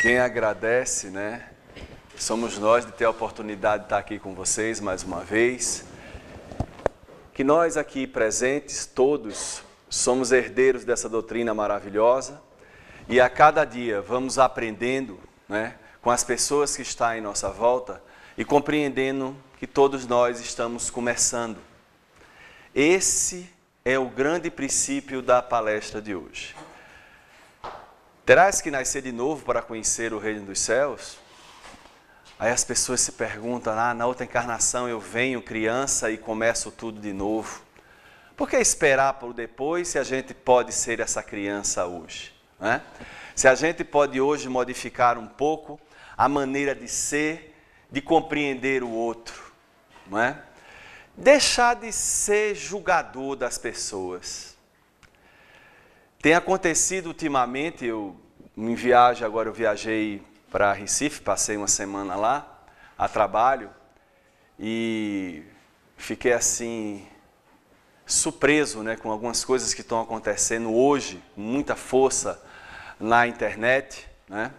Quem agradece, né? Somos nós de ter a oportunidade de estar aqui com vocês mais uma vez. Que nós aqui presentes, todos, somos herdeiros dessa doutrina maravilhosa e a cada dia vamos aprendendo, né, com as pessoas que estão em nossa volta e compreendendo que todos nós estamos começando. Esse é o grande princípio da palestra de hoje. Terás que nascer de novo para conhecer o reino dos céus? Aí as pessoas se perguntam, na outra encarnação eu venho criança e começo tudo de novo. Por que esperar por depois se a gente pode ser essa criança hoje? Né? Se a gente pode hoje modificar um pouco a maneira de ser, de compreender o outro. Não é? Deixar de ser julgador das pessoas. Tem acontecido ultimamente, eu viajei para Recife, passei uma semana lá, a trabalho, e fiquei assim, surpreso, né, com algumas coisas que estão acontecendo hoje, com muita força na internet, né?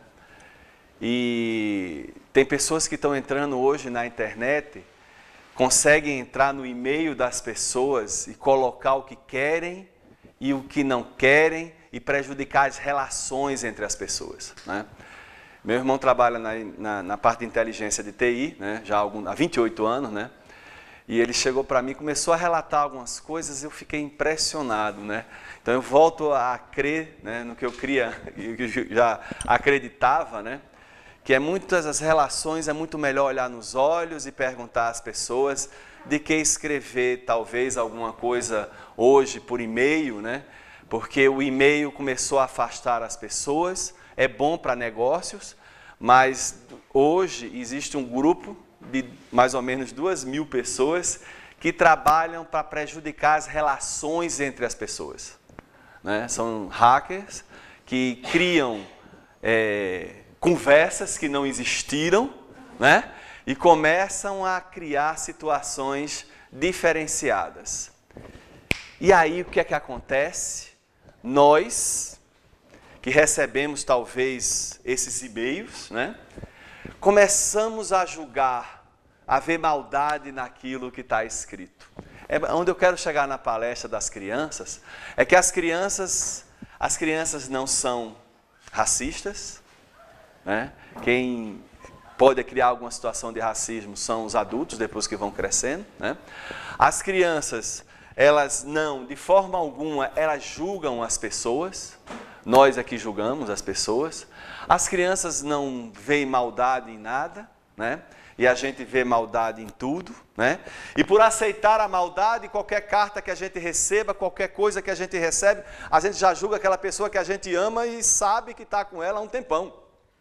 E tem pessoas que estão entrando hoje na internet, conseguem entrar no e-mail das pessoas e colocar o que querem e o que não querem e prejudicar as relações entre as pessoas, né? Meu irmão trabalha na parte de inteligência de TI, né, já há 28 anos, né? E ele chegou para mim e começou a relatar algumas coisas e eu fiquei impressionado, né? Então eu volto a crer, né, no que eu já acreditava, né? Que muitas das relações é muito melhor olhar nos olhos e perguntar às pessoas de que escrever talvez alguma coisa hoje por e-mail, né? Porque o e-mail começou a afastar as pessoas, é bom para negócios, mas hoje existe um grupo de mais ou menos 2.000 pessoas que trabalham para prejudicar as relações entre as pessoas, né? São hackers que criam conversas que não existiram, né? E começam a criar situações diferenciadas. E aí o que é que acontece? Nós, que recebemos talvez esses e-mails, né? Começamos a julgar, a ver maldade naquilo que está escrito. Onde eu quero chegar na palestra das crianças, é que as crianças não são racistas, né? Quem pode criar alguma situação de racismo são os adultos, depois que vão crescendo, né? As crianças, elas não, de forma alguma, elas julgam as pessoas. Nós aqui julgamos as pessoas. As crianças não veem maldade em nada, né? E a gente vê maldade em tudo, né? E por aceitar a maldade, qualquer carta que a gente receba, qualquer coisa que a gente recebe, a gente já julga aquela pessoa que a gente ama e sabe que está com ela há um tempão.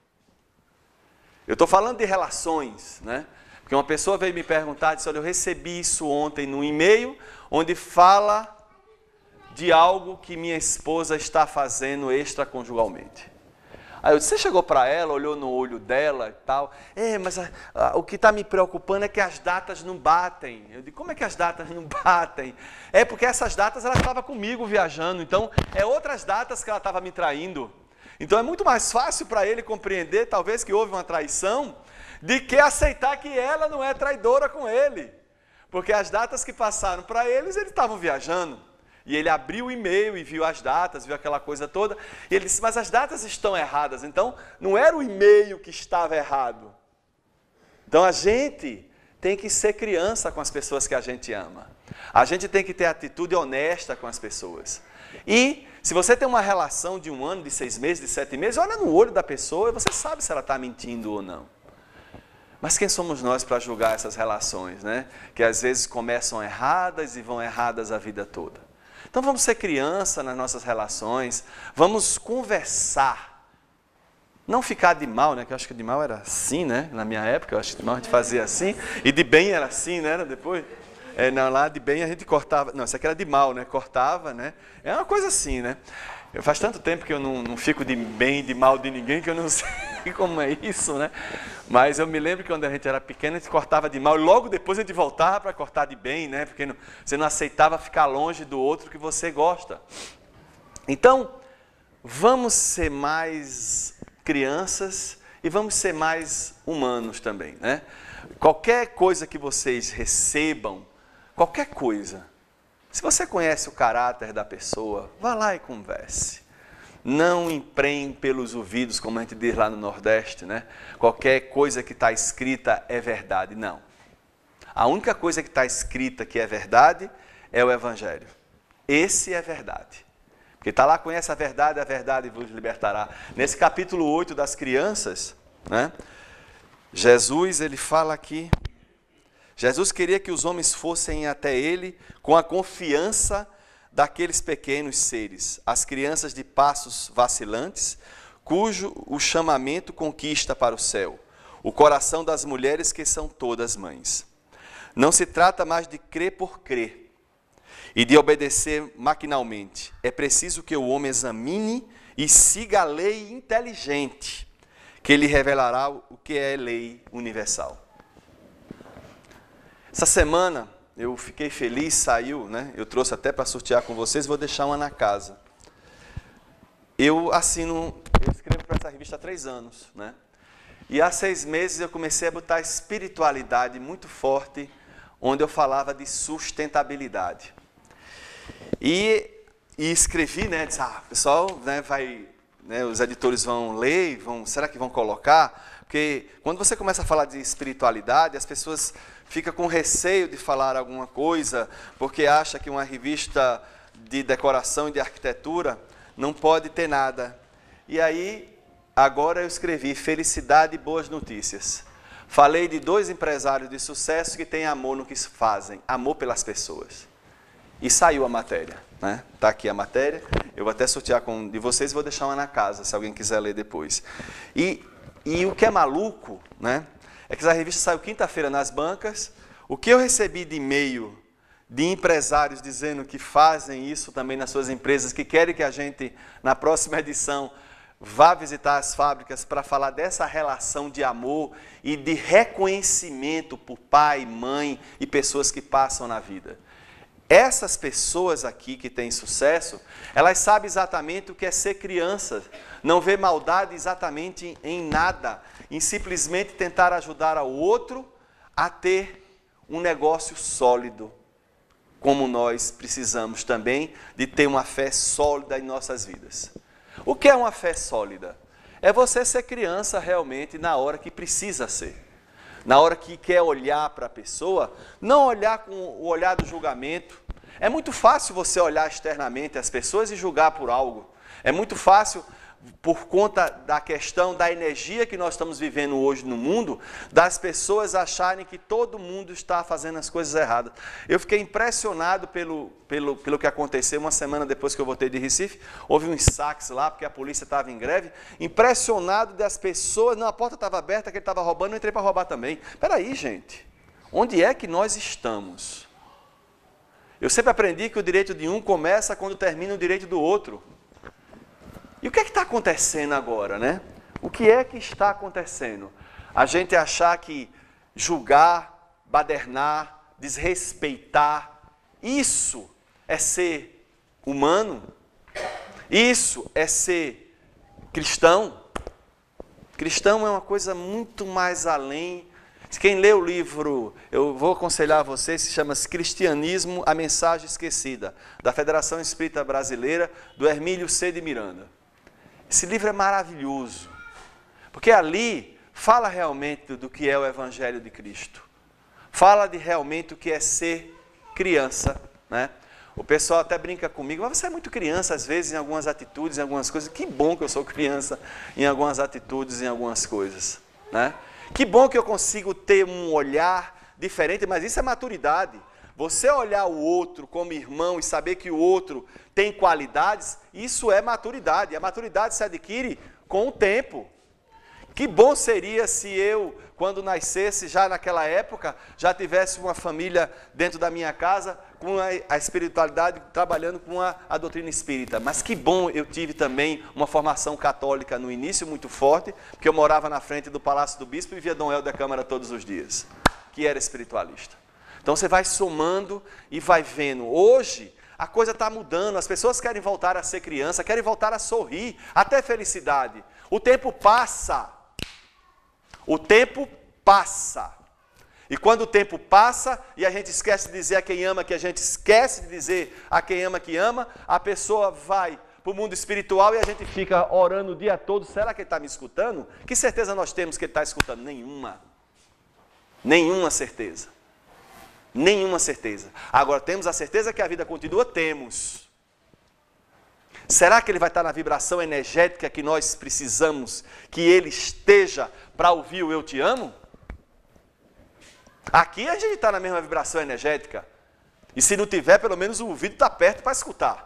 Eu estou falando de relações, né? Porque uma pessoa veio me perguntar, disse, olha, eu recebi isso ontem no e-mail, onde fala de algo que minha esposa está fazendo extraconjugalmente. Aí eu disse, você chegou para ela, olhou no olho dela e tal, mas o que está me preocupando é que as datas não batem. Eu digo, como é que as datas não batem? É porque essas datas ela estava comigo viajando, então é outras datas que ela estava me traindo. Então é muito mais fácil para ele compreender, talvez, que houve uma traição, de que aceitar que ela não é traidora com ele. Porque as datas que passaram para eles estavam viajando. E ele abriu o e-mail e viu as datas, viu aquela coisa toda. E ele disse, mas as datas estão erradas. Então, não era o e-mail que estava errado. Então, a gente tem que ser criança com as pessoas que a gente ama. A gente tem que ter atitude honesta com as pessoas. E, se você tem uma relação de 1 ano, de 6 meses, de 7 meses, olha no olho da pessoa e você sabe se ela está mentindo ou não. Mas quem somos nós para julgar essas relações, né? Que às vezes começam erradas e vão erradas a vida toda. Então vamos ser criança nas nossas relações, vamos conversar. Não ficar de mal, né? Que eu acho que de mal era assim, né? Na minha época, eu acho que de mal a gente fazia assim. E de bem era assim, né? Era depois. Não, lá de bem a gente cortava. Não, isso aqui era de mal, né? Cortava, né? É uma coisa assim, né? Faz tanto tempo que eu não fico de bem e de mal de ninguém que eu não sei como é isso, né? Mas eu me lembro que quando a gente era pequeno, a gente cortava de mal e logo depois a gente voltava para cortar de bem, né? Porque você não aceitava ficar longe do outro que você gosta. Então, vamos ser mais crianças e vamos ser mais humanos também, né? Qualquer coisa que vocês recebam, qualquer coisa, se você conhece o caráter da pessoa, vá lá e converse. Não emprenhe pelos ouvidos, como a gente diz lá no Nordeste, né? Qualquer coisa que está escrita é verdade. Não. A única coisa que está escrita que é verdade é o Evangelho. Esse é verdade. Porque está lá, conhece a verdade vos libertará. Nesse capítulo 8 das crianças, né? Jesus, ele fala aqui, Jesus queria que os homens fossem até ele com a confiança daqueles pequenos seres, as crianças de passos vacilantes, cujo o chamamento conquista para o céu, o coração das mulheres que são todas mães. Não se trata mais de crer por crer e de obedecer maquinalmente. É preciso que o homem examine e siga a lei inteligente, que lhe revelará o que é lei universal. Essa semana eu fiquei feliz, saiu, né? Eu trouxe até para sortear com vocês, vou deixar uma na casa. Eu escrevo para essa revista há 3 anos, né? E há 6 meses eu comecei a botar espiritualidade muito forte, onde eu falava de sustentabilidade. E escrevi, né? Disse, pessoal, né, os editores vão ler, será que vão colocar? Porque quando você começa a falar de espiritualidade, as pessoas ficam com receio de falar alguma coisa, porque acha que uma revista de decoração e de arquitetura não pode ter nada. E aí, agora eu escrevi Felicidade e Boas Notícias. Falei de 2 empresários de sucesso que têm amor no que fazem, amor pelas pessoas. E saiu a matéria, né? Está aqui a matéria, eu vou até sortear com um de vocês e vou deixar uma na casa, se alguém quiser ler depois. E o que é maluco, né, é que essa revista saiu quinta-feira nas bancas. O que eu recebi de e-mail de empresários dizendo que fazem isso também nas suas empresas, que querem que a gente, na próxima edição, vá visitar as fábricas para falar dessa relação de amor e de reconhecimento por pai, mãe e pessoas que passam na vida. Essas pessoas aqui que têm sucesso, elas sabem exatamente o que é ser criança, não vê maldade exatamente em nada, em simplesmente tentar ajudar ao outro a ter um negócio sólido, como nós precisamos também de ter uma fé sólida em nossas vidas. O que é uma fé sólida? É você ser criança realmente na hora que precisa ser. Na hora que quer olhar para a pessoa, não olhar com o olhar do julgamento. É muito fácil você olhar externamente as pessoas e julgar por algo. É muito fácil, por conta da questão da energia que nós estamos vivendo hoje no mundo, das pessoas acharem que todo mundo está fazendo as coisas erradas. Eu fiquei impressionado pelo que aconteceu uma semana depois que eu voltei de Recife. Houve uns saques lá, porque a polícia estava em greve. Impressionado das pessoas, não, a porta estava aberta, que ele estava roubando, eu entrei para roubar também. Espera aí, gente, onde é que nós estamos? Eu sempre aprendi que o direito de um começa quando termina o direito do outro. E o que é que está acontecendo agora, né? O que é que está acontecendo? A gente achar que julgar, badernar, desrespeitar, isso é ser humano? Isso é ser cristão? Cristão é uma coisa muito mais além. Quem lê o livro, eu vou aconselhar a vocês, se chama Cristianismo, a Mensagem Esquecida, da Federação Espírita Brasileira, do Hermílio C. de Miranda. Esse livro é maravilhoso, porque ali fala realmente do que é o Evangelho de Cristo. Fala de realmente o que é ser criança, né? O pessoal até brinca comigo, mas você é muito criança às vezes em algumas atitudes, em algumas coisas. Que bom que eu sou criança em algumas atitudes, em algumas coisas, né? Que bom que eu consigo ter um olhar diferente, mas isso é maturidade. Você olhar o outro como irmão e saber que o outro tem qualidades, isso é maturidade. A maturidade se adquire com o tempo. Que bom seria se eu, quando nascesse, já naquela época, já tivesse uma família dentro da minha casa, com a espiritualidade, trabalhando com a doutrina espírita. Mas que bom eu tive também uma formação católica no início muito forte, porque eu morava na frente do Palácio do Bispo e via Dom Helder da Câmara todos os dias, que era espiritualista. Então você vai somando e vai vendo. Hoje a coisa está mudando, as pessoas querem voltar a ser criança, querem voltar a sorrir, até felicidade. O tempo passa. O tempo passa. E quando o tempo passa e a gente esquece de dizer a quem ama que a gente esquece de dizer a quem ama que ama, a pessoa vai para o mundo espiritual e a gente fica orando o dia todo. Será que ele está me escutando? Que certeza nós temos que ele está escutando? Nenhuma. Nenhuma certeza. Nenhuma certeza. Agora, temos a certeza que a vida continua? Temos. Será que ele vai estar na vibração energética que nós precisamos que ele esteja para ouvir o eu te amo? Aqui a gente está na mesma vibração energética. E se não tiver, pelo menos o ouvido está perto para escutar.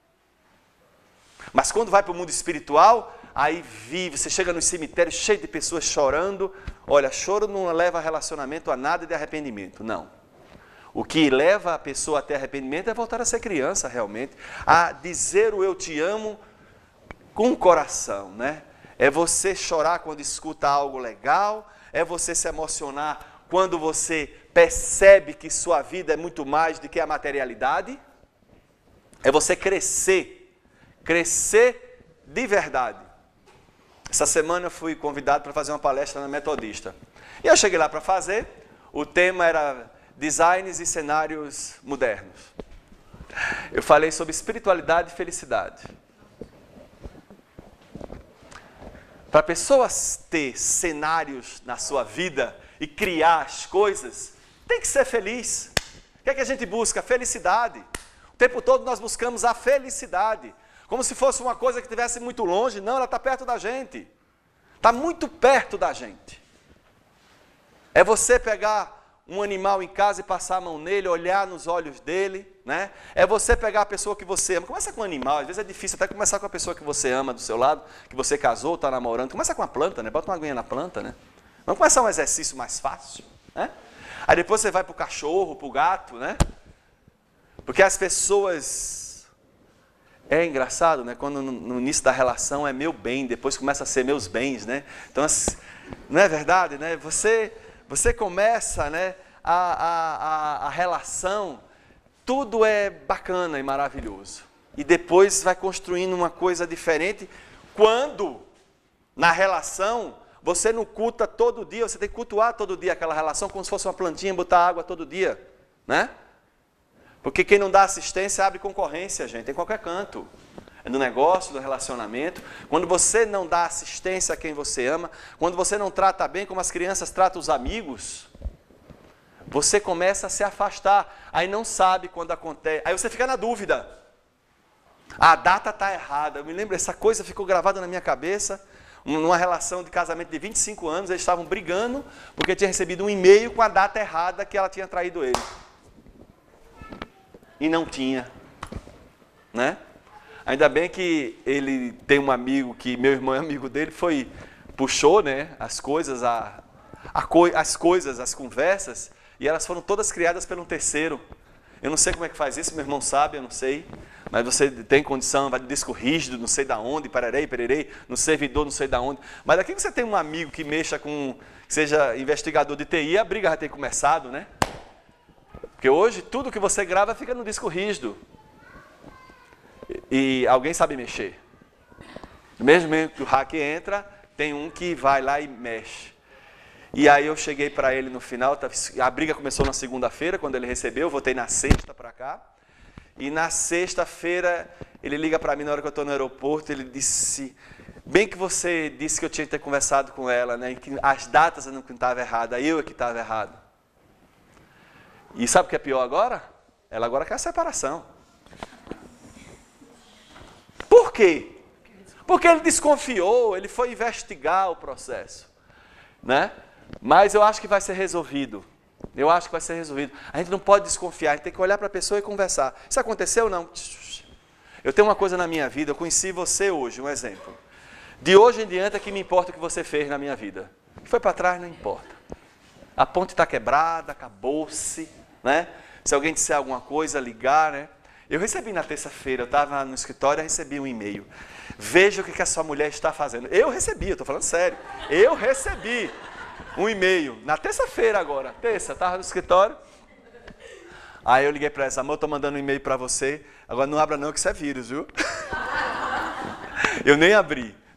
Mas quando vai para o mundo espiritual, aí vive, você chega no cemitério cheio de pessoas chorando. Olha, choro não leva relacionamento a nada de arrependimento, não. O que leva a pessoa a ter arrependimento é voltar a ser criança realmente. A dizer o eu te amo com o coração, né? É você chorar quando escuta algo legal, é você se emocionar quando você percebe que sua vida é muito mais do que a materialidade. É você crescer de verdade. Essa semana eu fui convidado para fazer uma palestra na Metodista. E eu cheguei lá para fazer, o tema era designs e cenários modernos. Eu falei sobre espiritualidade e felicidade. Para pessoas ter cenários na sua vida e criar as coisas, tem que ser feliz. O que é que a gente busca? Felicidade. O tempo todo nós buscamos a felicidade. Como se fosse uma coisa que estivesse muito longe. Não, ela está perto da gente. Está muito perto da gente. É você pegar um animal em casa e passar a mão nele, olhar nos olhos dele, né? É você pegar a pessoa que você ama. Começa com um animal, às vezes é difícil até começar com a pessoa que você ama do seu lado, que você casou, está namorando. Começa com a planta, né? Bota uma aguinha na planta, né? Vamos começar um exercício mais fácil, né? Aí depois você vai para o cachorro, para o gato, né? Porque as pessoas... É engraçado, né? Quando no início da relação é meu bem, depois começa a ser meus bens, né? Então, não é verdade, né? Você começa, né, a relação, tudo é bacana e maravilhoso. E depois vai construindo uma coisa diferente, quando na relação você não culta todo dia, você tem que cultuar todo dia aquela relação, como se fosse uma plantinha, botar água todo dia, né? Porque quem não dá assistência abre concorrência, gente, em qualquer canto. É no negócio, no relacionamento. Quando você não dá assistência a quem você ama, quando você não trata bem como as crianças tratam os amigos, você começa a se afastar. Aí não sabe quando acontece. Aí você fica na dúvida. A data está errada. Eu me lembro, essa coisa ficou gravada na minha cabeça. Numa relação de casamento de 25 anos, eles estavam brigando porque tinha recebido um e-mail com a data errada que ela tinha traído ele. E não tinha, né? Ainda bem que ele tem um amigo, que meu irmão é amigo dele, puxou, né, as coisas, as conversas, e elas foram todas criadas por um terceiro. Eu não sei como é que faz isso, meu irmão sabe, eu não sei. Mas você tem condição, vai de disco rígido, não sei da onde, pererei, no servidor, não sei da onde. Mas aqui que você tem um amigo que mexa com, que seja investigador de TI, a briga já tem começado, né? Porque hoje tudo que você grava fica no disco rígido. E alguém sabe mexer. Mesmo que o hack entra, tem um que vai lá e mexe. E aí eu cheguei para ele no final, a briga começou na segunda-feira, quando ele recebeu, eu voltei na sexta para cá. E na sexta-feira, ele liga para mim na hora que eu estou no aeroporto, ele disse, bem que você disse que eu tinha que ter conversado com ela, né, e que as datas não estavam erradas, eu é que estava errado. E sabe o que é pior agora? Ela agora quer a separação. Por quê? Porque ele desconfiou, ele foi investigar o processo, né? Mas eu acho que vai ser resolvido. Eu acho que vai ser resolvido. A gente não pode desconfiar, a gente tem que olhar para a pessoa e conversar. Isso aconteceu ou não? Eu tenho uma coisa na minha vida, eu conheci você hoje, um exemplo. De hoje em diante é que me importa o que você fez na minha vida. O que foi para trás não importa. A ponte está quebrada, acabou-se, né? Se alguém disser alguma coisa, ligar, né? Eu recebi na terça-feira, eu estava no escritório e recebi um e-mail. Veja o que a sua mulher está fazendo. Eu recebi, eu estou falando sério. Eu recebi um e-mail, na terça-feira agora. Terça, estava no escritório. Aí eu liguei para ela, amor, estou mandando um e-mail para você. Agora não abra não, que isso é vírus, viu? Eu nem abri.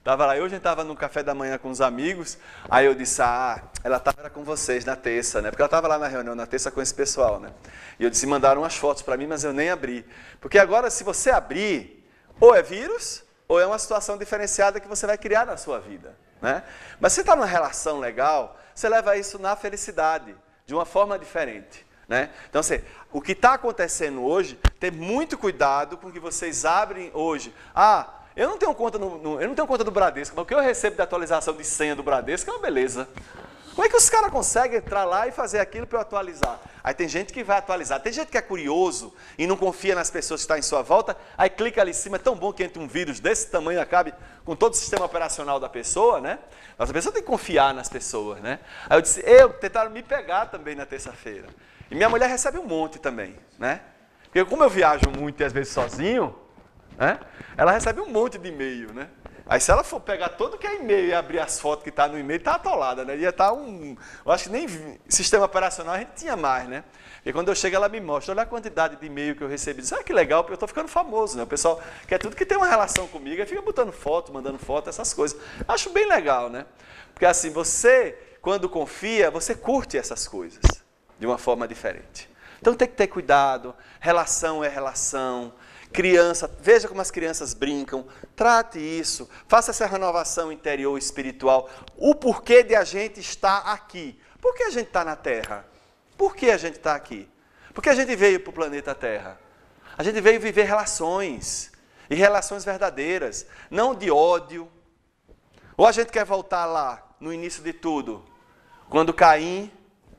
Tava lá, hoje a gente estava no café da manhã com os amigos, aí eu disse, ela estava com vocês na terça, né? Porque ela estava lá na reunião na terça com esse pessoal, né? E eu disse, mandaram umas fotos para mim, mas eu nem abri. Porque agora, se você abrir, ou é vírus, ou é uma situação diferenciada que você vai criar na sua vida, né? Mas se você está numa relação legal, você leva isso na felicidade, de uma forma diferente, né? Então, assim, o que está acontecendo hoje, ter muito cuidado com o que vocês abrem hoje. Eu não tenho conta eu não tenho conta do Bradesco, mas o que eu recebo de atualização de senha do Bradesco é uma beleza. Como é que os caras conseguem entrar lá e fazer aquilo para eu atualizar? Aí tem gente que vai atualizar, tem gente que é curioso e não confia nas pessoas que estão em sua volta, aí clica ali em cima, é tão bom que entre um vírus desse tamanho e acabe com todo o sistema operacional da pessoa, né? Mas a pessoa tem que confiar nas pessoas, né? Aí eu disse, tentaram me pegar também na terça-feira. E minha mulher recebe um monte também, né? Porque como eu viajo muito e às vezes sozinho, né? Ela recebe um monte de e-mail, né? Aí se ela for pegar todo que é e-mail e abrir as fotos que está no e-mail, está atolada, né? Ia estar eu acho que nem sistema operacional a gente tinha mais, né? E quando eu chego ela me mostra, olha a quantidade de e-mail que eu recebi. Diz, que legal, porque eu estou ficando famoso, né? O pessoal quer tudo que tem uma relação comigo, aí fica botando foto, mandando foto, essas coisas. Acho bem legal, né? Porque assim, você, quando confia, você curte essas coisas de uma forma diferente. Então tem que ter cuidado, relação é relação. Criança, veja como as crianças brincam, trate isso, faça essa renovação interior espiritual. O porquê de a gente estar aqui. Por que a gente está na Terra? Por que a gente está aqui? Porque a gente veio para o planeta Terra. A gente veio viver relações, e relações verdadeiras, não de ódio. Ou a gente quer voltar lá, no início de tudo, quando Caim,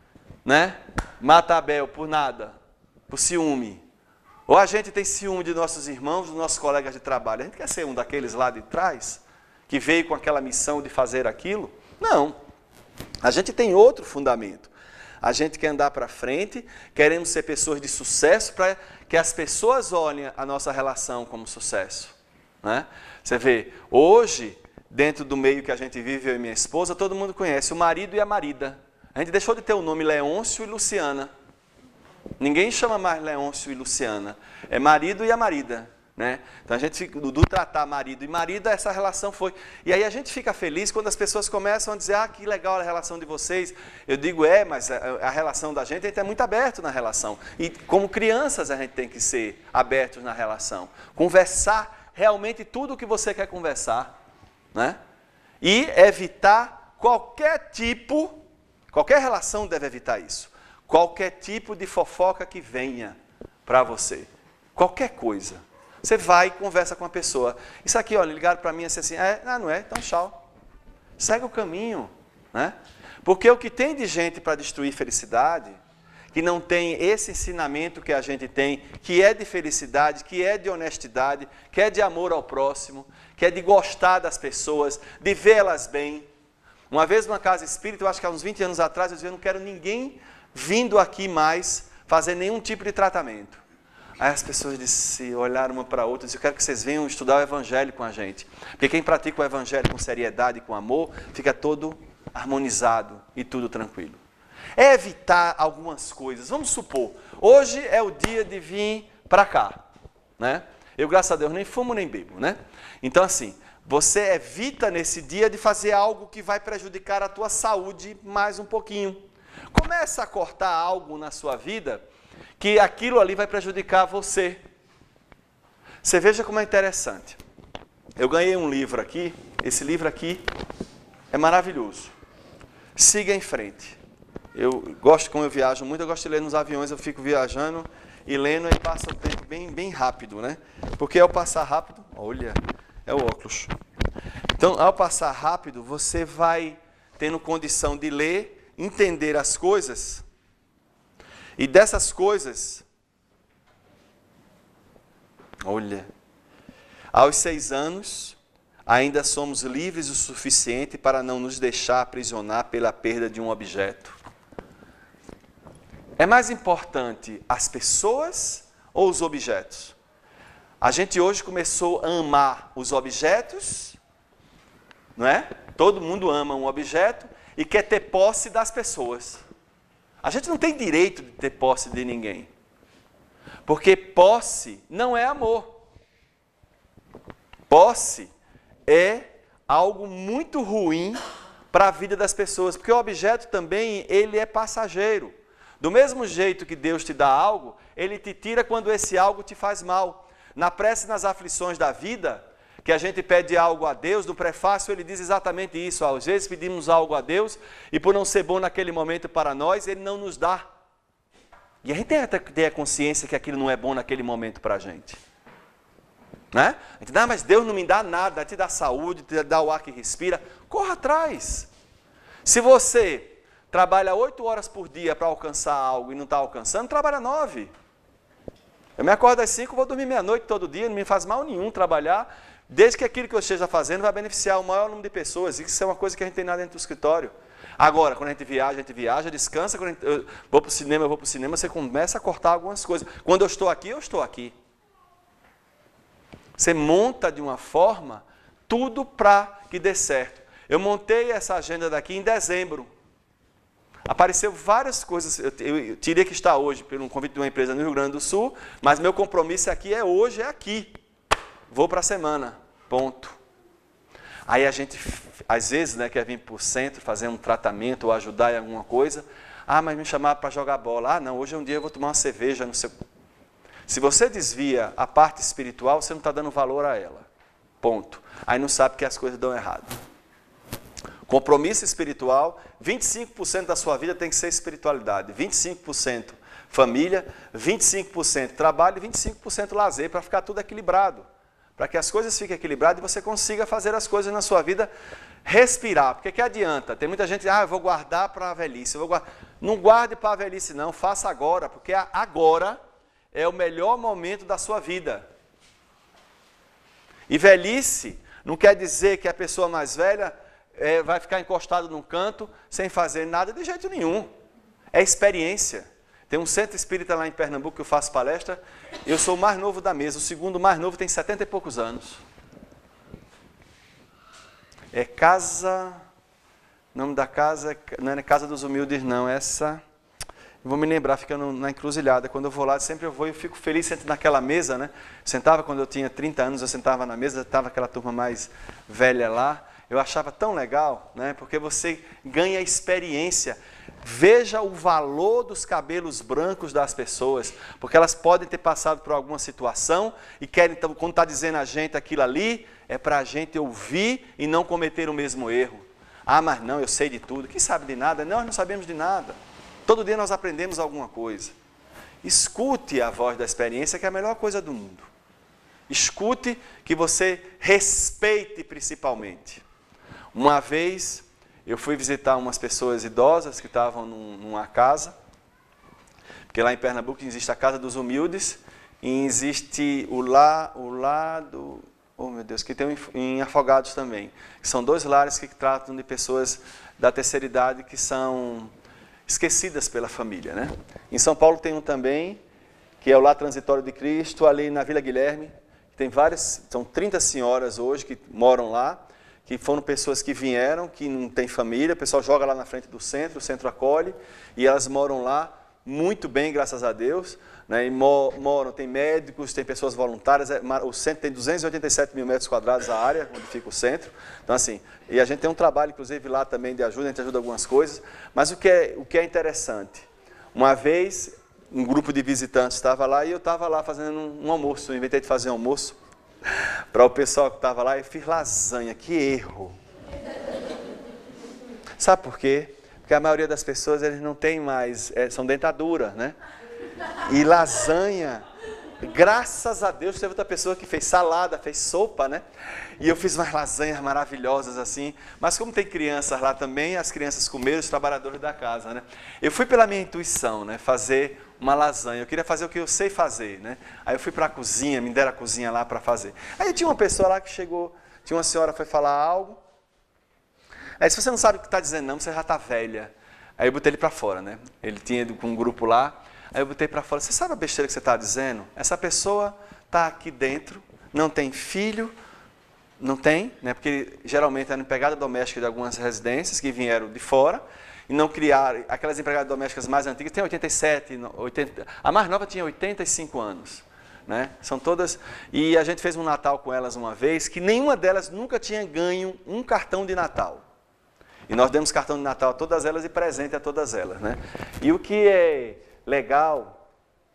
né, mata Abel por nada, por ciúme. Ou a gente tem ciúme de nossos irmãos, dos nossos colegas de trabalho. A gente quer ser um daqueles lá de trás, que veio com aquela missão de fazer aquilo? Não. A gente tem outro fundamento. A gente quer andar para frente, queremos ser pessoas de sucesso para que as pessoas olhem a nossa relação como sucesso, né? Você vê, hoje, dentro do meio que a gente vive, eu e minha esposa, todo mundo conhece o marido e a marida. A gente deixou de ter o nome Leôncio e Luciana. Ninguém chama mais Leôncio e Luciana. É marido e a marida, né? Então a gente fica, do tratar marido e marida, essa relação foi. E aí a gente fica feliz quando as pessoas começam a dizer, que legal a relação de vocês. Eu digo, mas a relação da gente, a gente é muito aberto na relação. E como crianças a gente tem que ser abertos na relação. Conversar realmente tudo o que você quer conversar, né? E evitar qualquer relação deve evitar isso. Qualquer tipo de fofoca que venha para você. Qualquer coisa. Você vai e conversa com a pessoa. Isso aqui, olha, ligaram para mim assim, não é? Então tchau. Segue o caminho, né? Porque o que tem de gente para destruir felicidade, que não tem esse ensinamento que a gente tem, que é de felicidade, que é de honestidade, que é de amor ao próximo, que é de gostar das pessoas, de vê-las bem. Uma vez numa casa espírita, eu acho que há uns 20 anos atrás, eu dizia, eu não quero ninguém vindo aqui mais fazer nenhum tipo de tratamento. Aí as pessoas olharam uma para a outra e disseram, eu quero que vocês venham estudar o Evangelho com a gente. Porque quem pratica o Evangelho com seriedade e com amor, fica todo harmonizado e tudo tranquilo. É evitar algumas coisas. Vamos supor, hoje é o dia de vir para cá, né? Eu, graças a Deus, nem fumo nem bebo, né? Então, assim, você evita nesse dia de fazer algo que vai prejudicar a tua saúde mais um pouquinho. Começa a cortar algo na sua vida que aquilo ali vai prejudicar você. Você veja como é interessante. Eu ganhei um livro aqui, esse livro aqui é maravilhoso. Siga em frente. Eu gosto, como eu viajo muito, eu gosto de ler nos aviões, eu fico viajando e lendo e passa o tempo bem rápido, né? Porque ao passar rápido, olha, é o óculos. Então, ao passar rápido, você vai tendo condição de ler, entender as coisas. E dessas coisas, olha, aos 6 anos, ainda somos livres o suficiente para não nos deixar aprisionar pela perda de um objeto. É mais importante as pessoas ou os objetos? A gente hoje começou a amar os objetos, não é? Todo mundo ama um objeto e quer ter posse das pessoas. A gente não tem direito de ter posse de ninguém. Porque posse não é amor. Posse é algo muito ruim para a vida das pessoas, porque o objeto também, ele é passageiro. Do mesmo jeito que Deus te dá algo, Ele te tira quando esse algo te faz mal. Na prece e nas aflições da vida, que a gente pede algo a Deus, no prefácio ele diz exatamente isso. Às vezes pedimos algo a Deus e por não ser bom naquele momento para nós, Ele não nos dá. E a gente tem que ter a consciência que aquilo não é bom naquele momento para a gente. Né? A gente diz, mas Deus não me dá nada, te dá saúde, te dá o ar que respira. Corra atrás. Se você trabalha 8 horas por dia para alcançar algo e não está alcançando, trabalha 9. Eu me acordo às 5, vou dormir meia-noite todo dia, não me faz mal nenhum trabalhar, desde que aquilo que eu esteja fazendo vai beneficiar o maior número de pessoas. Isso é uma coisa que a gente tem lá dentro do escritório. Agora, quando a gente viaja, descansa, quando eu vou para o cinema, você começa a cortar algumas coisas. Quando eu estou aqui, eu estou aqui. Você monta de uma forma tudo para que dê certo. Eu montei essa agenda daqui em dezembro. Apareceu várias coisas, eu teria que estar hoje pelo convite de uma empresa no Rio Grande do Sul, mas meu compromisso aqui é hoje, é aqui. Vou para a semana, ponto. Aí a gente, às vezes, né, quer vir para o centro, fazer um tratamento ou ajudar em alguma coisa. Mas me chamaram para jogar bola. Não, hoje é um dia eu vou tomar uma cerveja, não sei. Se você desvia a parte espiritual, você não está dando valor a ela. Ponto. Aí não sabe que as coisas dão errado. Compromisso espiritual, 25% da sua vida tem que ser espiritualidade, 25% família, 25% trabalho e 25% lazer, para ficar tudo equilibrado. Para que as coisas fiquem equilibradas e você consiga fazer as coisas na sua vida respirar. Porque que adianta? Tem muita gente, eu vou guardar para a velhice. Não guarde para a velhice não, faça agora, porque agora é o melhor momento da sua vida. E velhice não quer dizer que a pessoa mais velha vai ficar encostado num canto, sem fazer nada de jeito nenhum. É experiência. Tem um centro espírita lá em Pernambuco que eu faço palestra, eu sou o mais novo da mesa, o segundo mais novo tem 70 e poucos anos. É casa... O nome da casa, não é Casa dos Humildes não, essa... Vou me lembrar, fica na encruzilhada. Quando eu vou lá, sempre eu vou e fico feliz sentado naquela mesa, né? Sentava quando eu tinha 30 anos, eu sentava na mesa, estava aquela turma mais velha lá. Eu achava tão legal, né? Porque você ganha experiência. Veja o valor dos cabelos brancos das pessoas, porque elas podem ter passado por alguma situação e querem, então, quando está dizendo a gente aquilo ali, é para a gente ouvir e não cometer o mesmo erro. Mas não, eu sei de tudo. Quem sabe de nada? Não, nós não sabemos de nada. Todo dia nós aprendemos alguma coisa. Escute a voz da experiência, que é a melhor coisa do mundo. Escute, que você respeite principalmente. Uma vez, eu fui visitar umas pessoas idosas que estavam numa casa, porque lá em Pernambuco existe a Casa dos Humildes, e existe o lado, oh meu Deus, que tem em Afogados também, que são 2 lares que tratam de pessoas da terceira idade que são esquecidas pela família, né? Em São Paulo tem um também, que é o Lar Transitório de Cristo, ali na Vila Guilherme, tem várias, são 30 senhoras hoje que moram lá, que foram pessoas que vieram, que não tem família, o pessoal joga lá na frente do centro, o centro acolhe, e elas moram lá muito bem, graças a Deus, né? E moram, tem médicos, tem pessoas voluntárias, o centro tem 287 mil metros quadrados a área, onde fica o centro, então assim, e a gente tem um trabalho, inclusive, lá também de ajuda, a gente ajuda algumas coisas, mas o que é interessante, uma vez, um grupo de visitantes estava lá, e eu estava lá fazendo um almoço, eu inventei de fazer um almoço, para o pessoal que estava lá, eu fiz lasanha, que erro. Sabe por quê? Porque a maioria das pessoas, eles não tem mais, são dentadura, né? E lasanha, graças a Deus, teve outra pessoa que fez salada, fez sopa, né? E eu fiz umas lasanhas maravilhosas assim, mas como tem crianças lá também, as crianças comeram, os trabalhadores da casa, né? Eu fui pela minha intuição, né? Fazer uma lasanha, eu queria fazer o que eu sei fazer, né? Aí eu fui para a cozinha, me deram a cozinha lá para fazer. Aí tinha uma pessoa lá que chegou, tinha uma senhora que foi falar algo. Aí se você não sabe o que está dizendo não, você já está velha. Aí eu botei ele para fora, né? Ele tinha ido com um grupo lá, aí eu botei para fora, você sabe a besteira que você está dizendo? Essa pessoa está aqui dentro, não tem filho, não tem, né? Porque geralmente era empregada doméstica de algumas residências que vieram de fora, e não criaram, aquelas empregadas domésticas mais antigas têm 87, 80, a mais nova tinha 85 anos. né? São todas... E a gente fez um Natal com elas uma vez, que nenhuma delas nunca tinha ganho um cartão de Natal. E nós demos cartão de Natal a todas elas e presente a todas elas, né? E o que é legal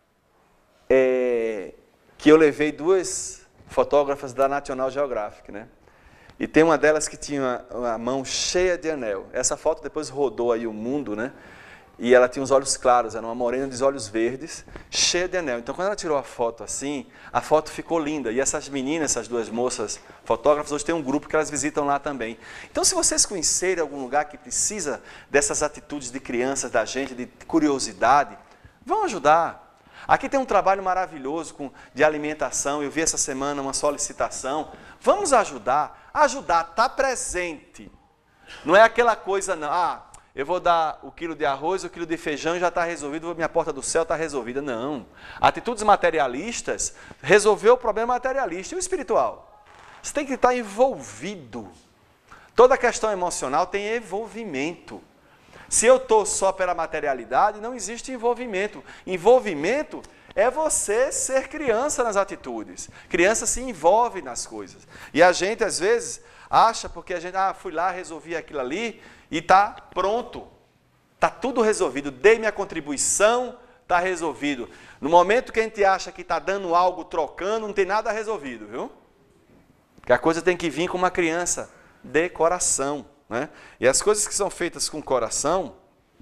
é que eu levei 2 fotógrafas da National Geographic, né? E tem uma delas que tinha a mão cheia de anel. Essa foto depois rodou aí o mundo, né? E ela tinha os olhos claros, era uma morena de olhos verdes, cheia de anel. Então, quando ela tirou a foto assim, a foto ficou linda. E essas meninas, essas 2 moças fotógrafas, hoje tem um grupo que elas visitam lá também. Então, se vocês conhecerem algum lugar que precisa dessas atitudes de crianças, da gente, de curiosidade, vão ajudar. Aqui tem um trabalho maravilhoso de alimentação. Eu vi essa semana uma solicitação. Vamos ajudar. Ajudar, está presente. Não é aquela coisa, não. Eu vou dar o quilo de arroz, o quilo de feijão e já está resolvido, minha porta do céu está resolvida. Não. Atitudes materialistas, resolver o problema materialista e o espiritual. Você tem que estar envolvido. Toda questão emocional tem envolvimento. Se eu estou só pela materialidade, não existe envolvimento. Envolvimento é você ser criança nas atitudes. Criança se envolve nas coisas. E a gente, às vezes, acha, porque a gente, fui lá, resolvi aquilo ali, e está pronto. Está tudo resolvido. Dei minha contribuição, está resolvido. No momento que a gente acha que está dando algo, trocando, não tem nada resolvido, viu? Porque a coisa tem que vir com uma criança de coração, né? E as coisas que são feitas com coração,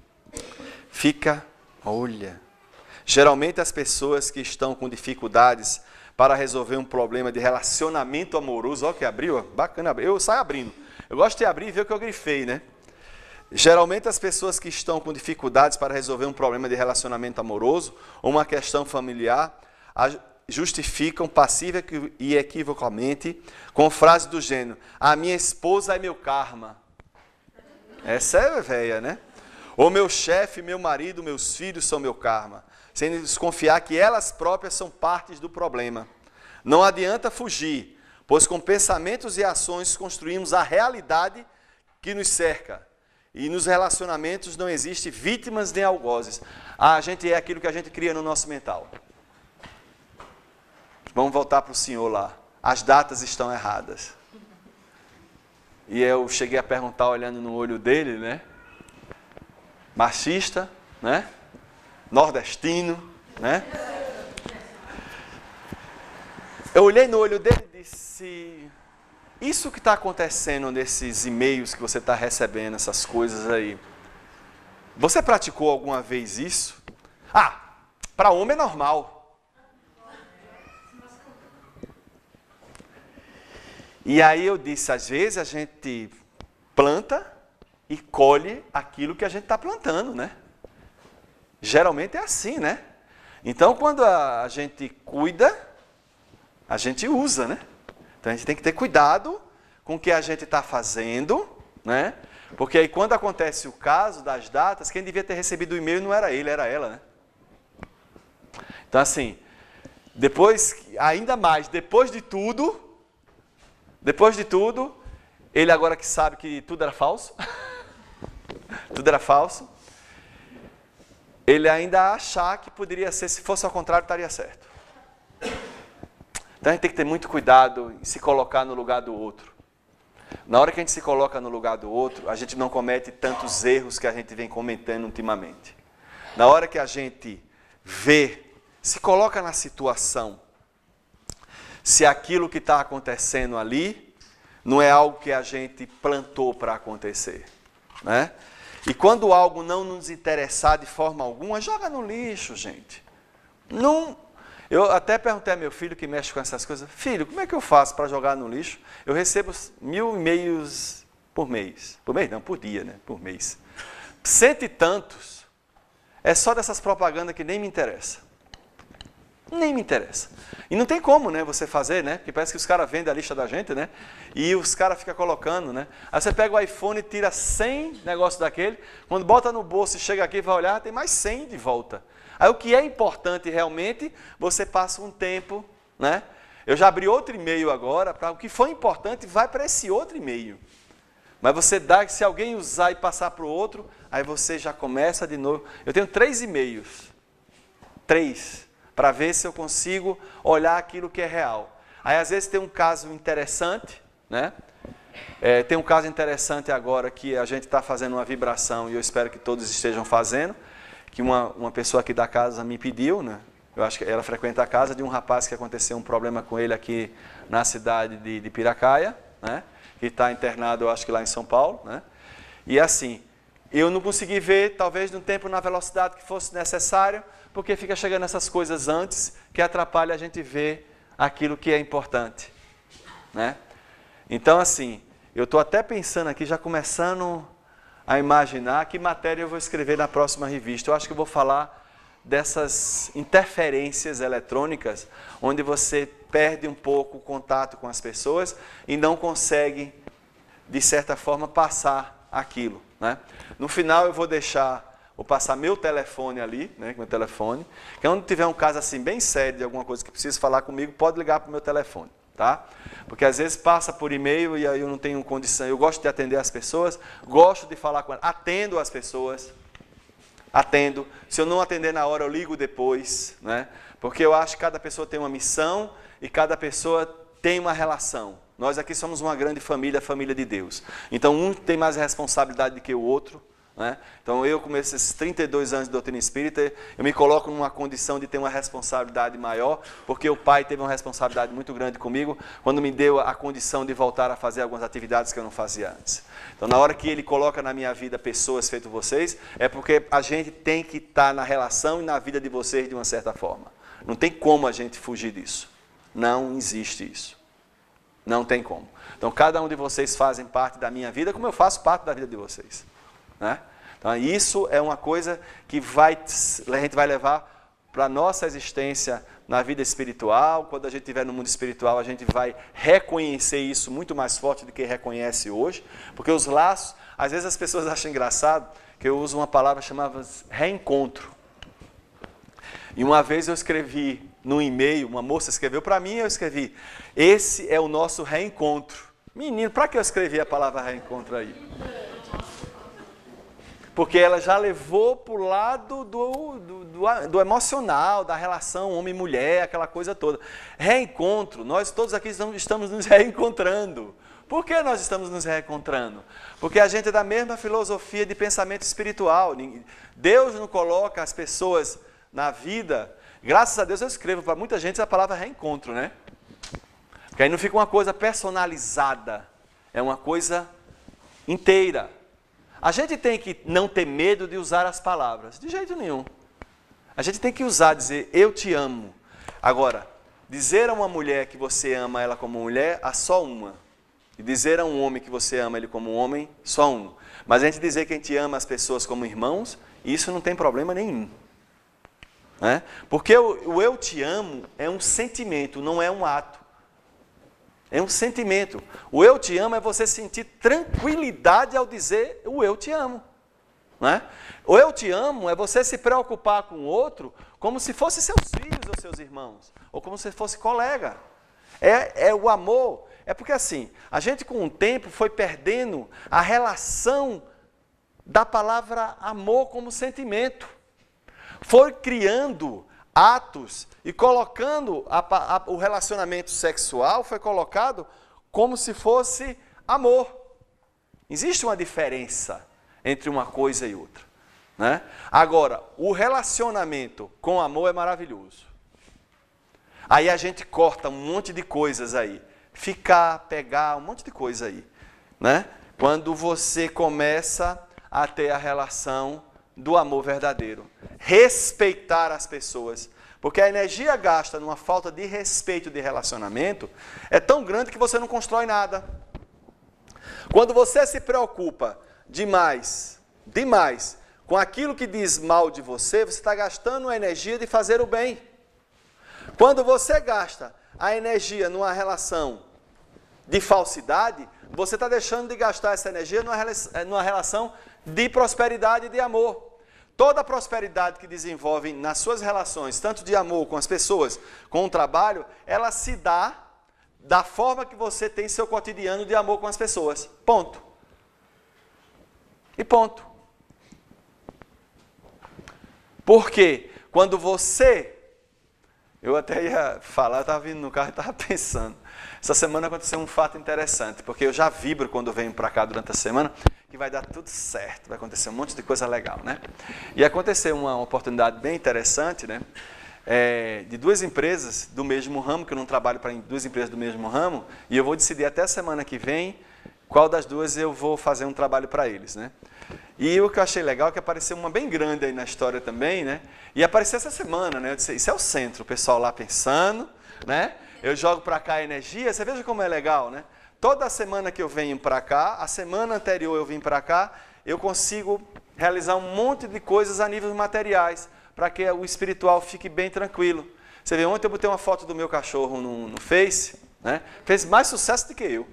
olha... Geralmente as pessoas que estão com dificuldades para resolver um problema de relacionamento amoroso, olha que abriu, bacana, eu saio abrindo. Eu gosto de abrir e ver o que eu grifei, né? Geralmente as pessoas que estão com dificuldades para resolver um problema de relacionamento amoroso ou uma questão familiar, justificam passiva e equivocamente com frases do gênero: a minha esposa é meu karma. Essa é velha, né? Ou meu chefe, meu marido, meus filhos são meu karma. Sem desconfiar que elas próprias são partes do problema. Não adianta fugir, pois com pensamentos e ações construímos a realidade que nos cerca. E nos relacionamentos não existe vítimas nem algozes. A gente é aquilo que a gente cria no nosso mental. Vamos voltar para o senhor lá. As datas estão erradas. E eu cheguei a perguntar, olhando no olho dele, né? Machista, né? Nordestino, né? Eu olhei no olho dele e disse: isso que está acontecendo nesses e-mails que você está recebendo, essas coisas aí, você praticou alguma vez isso? Para homem é normal. E aí eu disse: às vezes a gente planta e colhe aquilo que a gente está plantando, né? Geralmente é assim, né? Então, quando a gente cuida, a gente usa, né? Então, a gente tem que ter cuidado com o que a gente está fazendo, né? Porque aí, quando acontece o caso das datas, quem devia ter recebido o e-mail não era ele, era ela, né? Então, assim, ainda mais, depois de tudo, ele agora que sabe que tudo era falso, tudo era falso, ele ainda achar que poderia ser, se fosse ao contrário, estaria certo. Então a gente tem que ter muito cuidado em se colocar no lugar do outro. Na hora que a gente se coloca no lugar do outro, a gente não comete tantos erros que a gente vem cometendo ultimamente. Na hora que a gente se coloca na situação, se aquilo que está acontecendo ali não é algo que a gente plantou para acontecer, né? E quando algo não nos interessar de forma alguma, joga no lixo, gente. Não. Eu até perguntei a meu filho que mexe com essas coisas: filho, como é que eu faço para jogar no lixo? Eu recebo 1000 e-mails por mês. Por mês não, por dia, né? Por mês. 100 e tantos. É só dessas propagandas que nem me interessa. Nem me interessa. E não tem como, né, você fazer, né? Porque parece que os caras vendem a lista da gente, né? E os caras ficam colocando, né? Aí você pega o iPhone e tira 100 negócios daquele. Quando bota no bolso e chega aqui e vai olhar, tem mais 100 de volta. Aí o que é importante realmente, você passa um tempo, né? Eu já abri outro e-mail agora, para o que foi importante vai para esse outro e-mail. Mas você dá, se alguém usar e passar para o outro, aí você já começa de novo. Eu tenho 3 e-mails. 3. para ver se eu consigo olhar aquilo que é real. Aí às vezes tem um caso interessante, né? Tem um caso interessante agora que a gente está fazendo uma vibração e eu espero que todos estejam fazendo, que uma pessoa aqui da casa me pediu, né? Eu acho que ela frequenta a casa de um rapaz que aconteceu um problema com ele aqui na cidade de Piracaia, né? Que está internado, eu acho que lá em São Paulo, né? E assim, eu não consegui ver, talvez no tempo, na velocidade que fosse necessário, porque fica chegando essas coisas antes que atrapalha a gente ver aquilo que é importante, né? Então assim, eu estou até pensando aqui, já começando a imaginar que matéria eu vou escrever na próxima revista. Eu acho que eu vou falar dessas interferências eletrônicas, onde você perde um pouco o contato com as pessoas e não consegue, de certa forma, passar aquilo, né? No final eu vou passar meu telefone ali, né, meu telefone, que quando tiver um caso assim bem sério de alguma coisa que precisa falar comigo, pode ligar para o meu telefone, tá? Porque às vezes passa por e-mail e aí eu não tenho condição. Eu gosto de atender as pessoas, gosto de falar com elas, atendo as pessoas. Atendo. Se eu não atender na hora, eu ligo depois, né? Porque eu acho que cada pessoa tem uma missão e cada pessoa tem uma relação. Nós aqui somos uma grande família, a família de Deus. Então, um tem mais responsabilidade do que o outro, né? Então, eu, com esses 32 anos de doutrina espírita, eu me coloco numa condição de ter uma responsabilidade maior, porque o pai teve uma responsabilidade muito grande comigo, quando me deu a condição de voltar a fazer algumas atividades que eu não fazia antes. Então, na hora que ele coloca na minha vida pessoas feito vocês, é porque a gente tem que estar na relação e na vida de vocês de uma certa forma. Não tem como a gente fugir disso. Não existe isso. Não tem como. Então, cada um de vocês fazem parte da minha vida, como eu faço parte da vida de vocês, né? Então, isso é uma coisa que a gente vai levar para a nossa existência na vida espiritual. Quando a gente estiver no mundo espiritual, a gente vai reconhecer isso muito mais forte do que reconhece hoje, porque os laços, às vezes as pessoas acham engraçado que eu uso uma palavra chamada reencontro. E uma vez eu escrevi no e-mail, uma moça escreveu para mim, eu escrevi: esse é o nosso reencontro. Menino, para que eu escrevi a palavra reencontro aí? Porque ela já levou para o lado do emocional, da relação homem-mulher, aquela coisa toda. Reencontro, nós todos aqui estamos nos reencontrando. Por que nós estamos nos reencontrando? Porque a gente é da mesma filosofia de pensamento espiritual. Deus não coloca as pessoas na vida. Graças a Deus eu escrevo para muita gente a palavra reencontro, né? Porque aí não fica uma coisa personalizada, é uma coisa inteira. A gente tem que não ter medo de usar as palavras, de jeito nenhum. A gente tem que usar, dizer, eu te amo. Agora, dizer a uma mulher que você ama ela como mulher, há só uma. E dizer a um homem que você ama ele como homem, só um. Mas a gente dizer que a gente ama as pessoas como irmãos, isso não tem problema nenhum. Né? Porque o eu te amo é um sentimento, não é um ato. É um sentimento. O eu te amo é você sentir tranquilidade ao dizer o eu te amo. Né? O eu te amo é você se preocupar com o outro como se fosse seus filhos ou seus irmãos, ou como se fosse colega. É o amor. É porque assim, a gente com o tempo foi perdendo a relação da palavra amor como sentimento. Foi criando atos e colocando o relacionamento sexual, foi colocado como se fosse amor. Existe uma diferença entre uma coisa e outra, né? Agora, o relacionamento com amor é maravilhoso. Aí a gente corta um monte de coisas aí. Ficar, pegar, um monte de coisa aí, né? Quando você começa a ter a relação do amor verdadeiro. Respeitar as pessoas. Porque a energia gasta numa falta de respeito de relacionamento é tão grande que você não constrói nada. Quando você se preocupa demais com aquilo que diz mal de você está gastando a energia de fazer o bem. Quando você gasta a energia numa relação de falsidade, você está deixando de gastar essa energia numa relação de prosperidade e de amor. Toda prosperidade que desenvolve nas suas relações, tanto de amor com as pessoas, com o trabalho, ela se dá da forma que você tem seu cotidiano de amor com as pessoas. Ponto. E ponto. Porque quando você Eu até ia falar, eu estava vindo no carro e estava pensando. Essa semana aconteceu um fato interessante, porque eu já vibro quando venho para cá durante a semana, que vai dar tudo certo, vai acontecer um monte de coisa legal, né? E aconteceu uma oportunidade bem interessante, né? De duas empresas do mesmo ramo, que eu não trabalho para duas empresas do mesmo ramo, e eu vou decidir até a semana que vem qual das duas eu vou fazer um trabalho para eles, né? E o que eu achei legal é que apareceu uma bem grande aí na história também, né? E apareceu essa semana, né? Eu disse, isso é o centro, o pessoal lá pensando, né? Eu jogo para cá a energia, você veja como é legal, né? Toda semana que eu venho para cá, a semana anterior eu vim para cá, eu consigo realizar um monte de coisas a níveis materiais, para que o espiritual fique bem tranquilo. Você vê, ontem eu botei uma foto do meu cachorro no Face, né? Fez mais sucesso do que eu.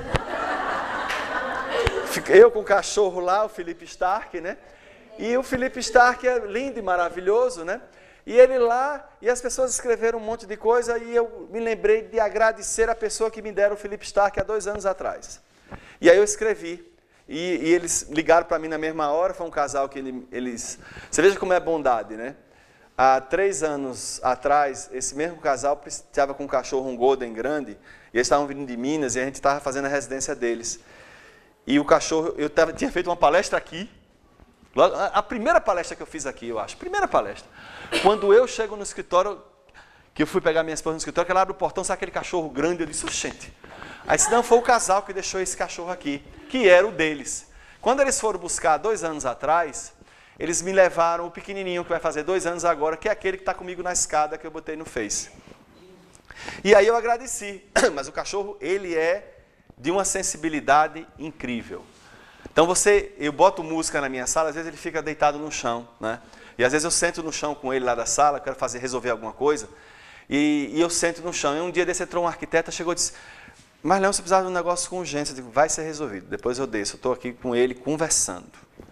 Eu com o cachorro lá, o Felipe Stark, né? E o Felipe Stark é lindo e maravilhoso, né? E ele lá, e as pessoas escreveram um monte de coisa, e eu me lembrei de agradecer a pessoa que me deram o Felipe Stark há 2 anos atrás. E aí eu escrevi, e eles ligaram para mim na mesma hora, foi um casal que eles... Você veja como é bondade, né? Há 3 anos atrás, esse mesmo casal estava com um cachorro, um Golden grande, e eles estavam vindo de Minas, e a gente estava fazendo a residência deles. E o cachorro, tinha feito uma palestra aqui, a primeira palestra que eu fiz aqui, eu acho, primeira palestra. Quando eu chego no escritório, que eu fui pegar minha esposa no escritório, que ela abre o portão, sabe aquele cachorro grande? Eu disse, gente. Aí se não, foi o casal que deixou esse cachorro aqui, que era o deles. Quando eles foram buscar 2 anos atrás, eles me levaram o pequenininho, que vai fazer 2 anos agora, que é aquele que está comigo na escada que eu botei no Face. E aí eu agradeci, mas o cachorro, ele é de uma sensibilidade incrível. Então eu boto música na minha sala, às vezes ele fica deitado no chão, né? E às vezes eu sento no chão com ele lá da sala, quero resolver alguma coisa, e eu sento no chão. E um dia desse entrou um arquiteto, chegou e disse, mas Leão, você precisava de um negócio com urgência. Eu digo, vai ser resolvido, depois eu desço, eu estou aqui com ele conversando.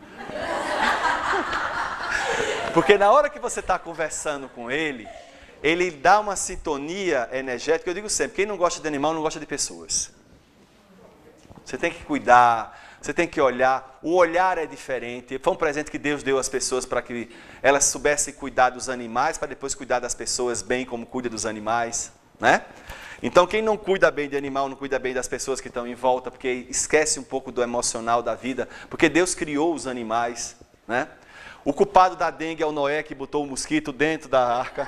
Porque na hora que você está conversando com ele dá uma sintonia energética. Eu digo sempre, quem não gosta de animal não gosta de pessoas. Você tem que cuidar, você tem que olhar, o olhar é diferente. Foi um presente que Deus deu às pessoas para que elas soubessem cuidar dos animais, para depois cuidar das pessoas bem como cuida dos animais, né? Então quem não cuida bem de animal, não cuida bem das pessoas que estão em volta, porque esquece um pouco do emocional da vida, porque Deus criou os animais, né? O culpado da dengue é o Noé, que botou o mosquito dentro da arca.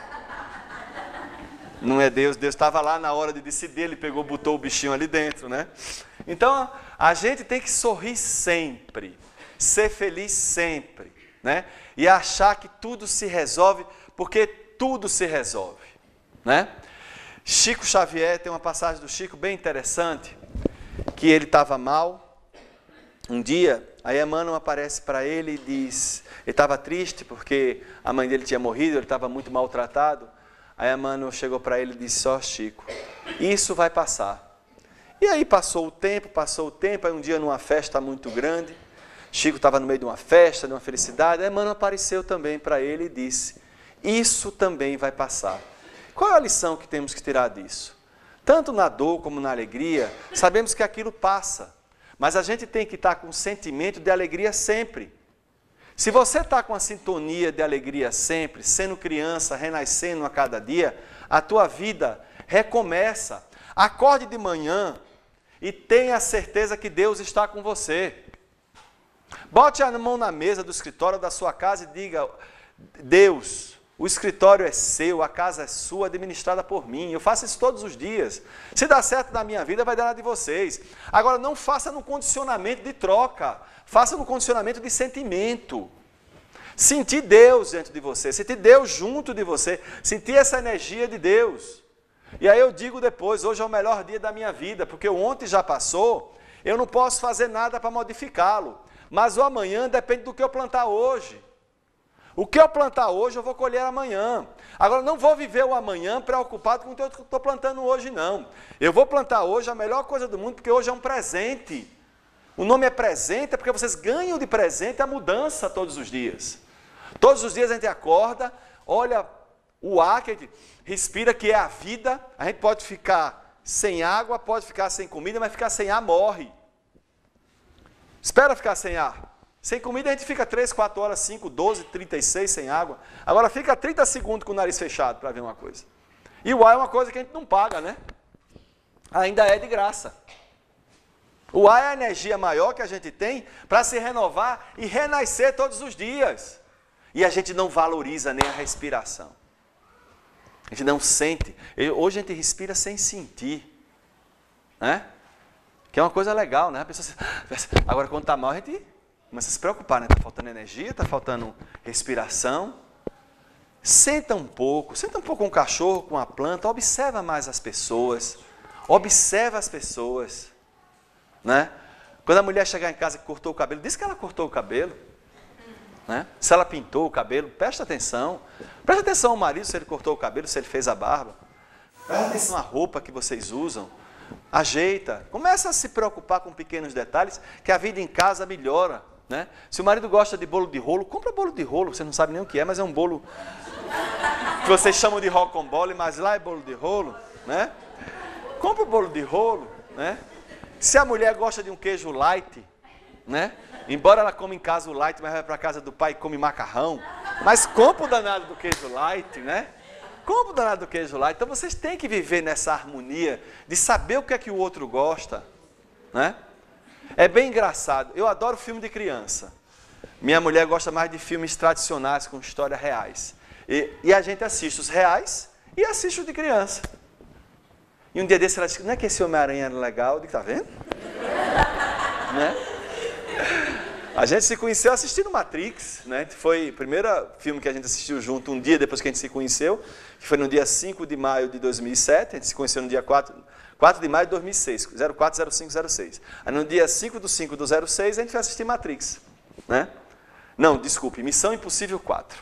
Não é Deus, Deus estava lá na hora de decidir, ele pegou, botou o bichinho ali dentro, né? Então, a gente tem que sorrir sempre, ser feliz sempre, né? E achar que tudo se resolve, porque tudo se resolve, né? Chico Xavier, tem uma passagem do Chico bem interessante, que ele estava mal, um dia, aí Emmanuel aparece para ele e diz, ele estava triste porque a mãe dele tinha morrido, ele estava muito maltratado. Aí Emmanuel chegou para ele e disse, ó Chico, isso vai passar. E aí passou o tempo, aí um dia numa festa muito grande, Chico estava no meio de uma festa, de uma felicidade, aí Emmanuel apareceu também para ele e disse, isso também vai passar. Qual é a lição que temos que tirar disso? Tanto na dor como na alegria, sabemos que aquilo passa, mas a gente tem que estar com um sentimento de alegria sempre. Se você está com a sintonia de alegria sempre, sendo criança, renascendo a cada dia, a tua vida recomeça. Acorde de manhã e tenha a certeza que Deus está com você. Bote a mão na mesa do escritório da sua casa e diga, Deus, o escritório é seu, a casa é sua, administrada por mim. Eu faço isso todos os dias. Se dá certo na minha vida, vai dar na de vocês. Agora, não faça no condicionamento de troca. Faça no condicionamento de sentimento. Sentir Deus dentro de você, sentir Deus junto de você, sentir essa energia de Deus. E aí eu digo depois, hoje é o melhor dia da minha vida, porque o ontem já passou, eu não posso fazer nada para modificá-lo. Mas o amanhã depende do que eu plantar hoje. O que eu plantar hoje, eu vou colher amanhã. Agora, não vou viver o amanhã preocupado com o que eu estou plantando hoje, não. Eu vou plantar hoje a melhor coisa do mundo, porque hoje é um presente. O nome é presente, é porque vocês ganham de presente a mudança todos os dias. Todos os dias a gente acorda, olha o ar que a gente respira, que é a vida. A gente pode ficar sem água, pode ficar sem comida, mas ficar sem ar morre. Espera ficar sem ar. Sem comida a gente fica 3, 4 horas, 5, 12, 36 sem água. Agora fica 30 segundos com o nariz fechado para ver uma coisa. E o ar é uma coisa que a gente não paga, né? Ainda é de graça. O ar é a energia maior que a gente tem para se renovar e renascer todos os dias. E a gente não valoriza nem a respiração. A gente não sente. Hoje a gente respira sem sentir. Né? Que é uma coisa legal, né? A pessoa, agora quando está mal a gente começa a se preocupar, né? Está faltando energia, está faltando respiração. Senta um pouco com o cachorro, com a planta, observa mais as pessoas. Observa as pessoas. Né? Quando a mulher chegar em casa e cortou o cabelo, diz que ela cortou o cabelo. Né? Se ela pintou o cabelo, presta atenção. Presta atenção ao marido se ele cortou o cabelo, se ele fez a barba. Presta atenção à roupa que vocês usam. Ajeita. Começa a se preocupar com pequenos detalhes, que a vida em casa melhora. Né? Se o marido gosta de bolo de rolo, compra bolo de rolo. Você não sabe nem o que é, mas é um bolo que vocês chamam de rocambole, mas lá é bolo de rolo. Né? Compra o bolo de rolo. Né? Se a mulher gosta de um queijo light, né? Embora ela come em casa o light, mas vai para a casa do pai e come macarrão, mas compra o danado do queijo light, né? Compra o danado do queijo light. Então vocês têm que viver nessa harmonia de saber o que é que o outro gosta, né? É bem engraçado. Eu adoro filme de criança. Minha mulher gosta mais de filmes tradicionais com histórias reais. E a gente assiste os reais e assiste os de criança. E um dia desse ela disse, não é que esse Homem-Aranha era legal? Eu digo, tá vendo? Né? A gente se conheceu assistindo Matrix, né? Foi o primeiro filme que a gente assistiu junto um dia depois que a gente se conheceu, que foi no dia 5 de maio de 2007, a gente se conheceu no dia 4 de maio de 2006, 040506. Aí no dia 5 do 5 do 06 a gente foi assistir Matrix, né? Não, desculpe, Missão Impossível 4.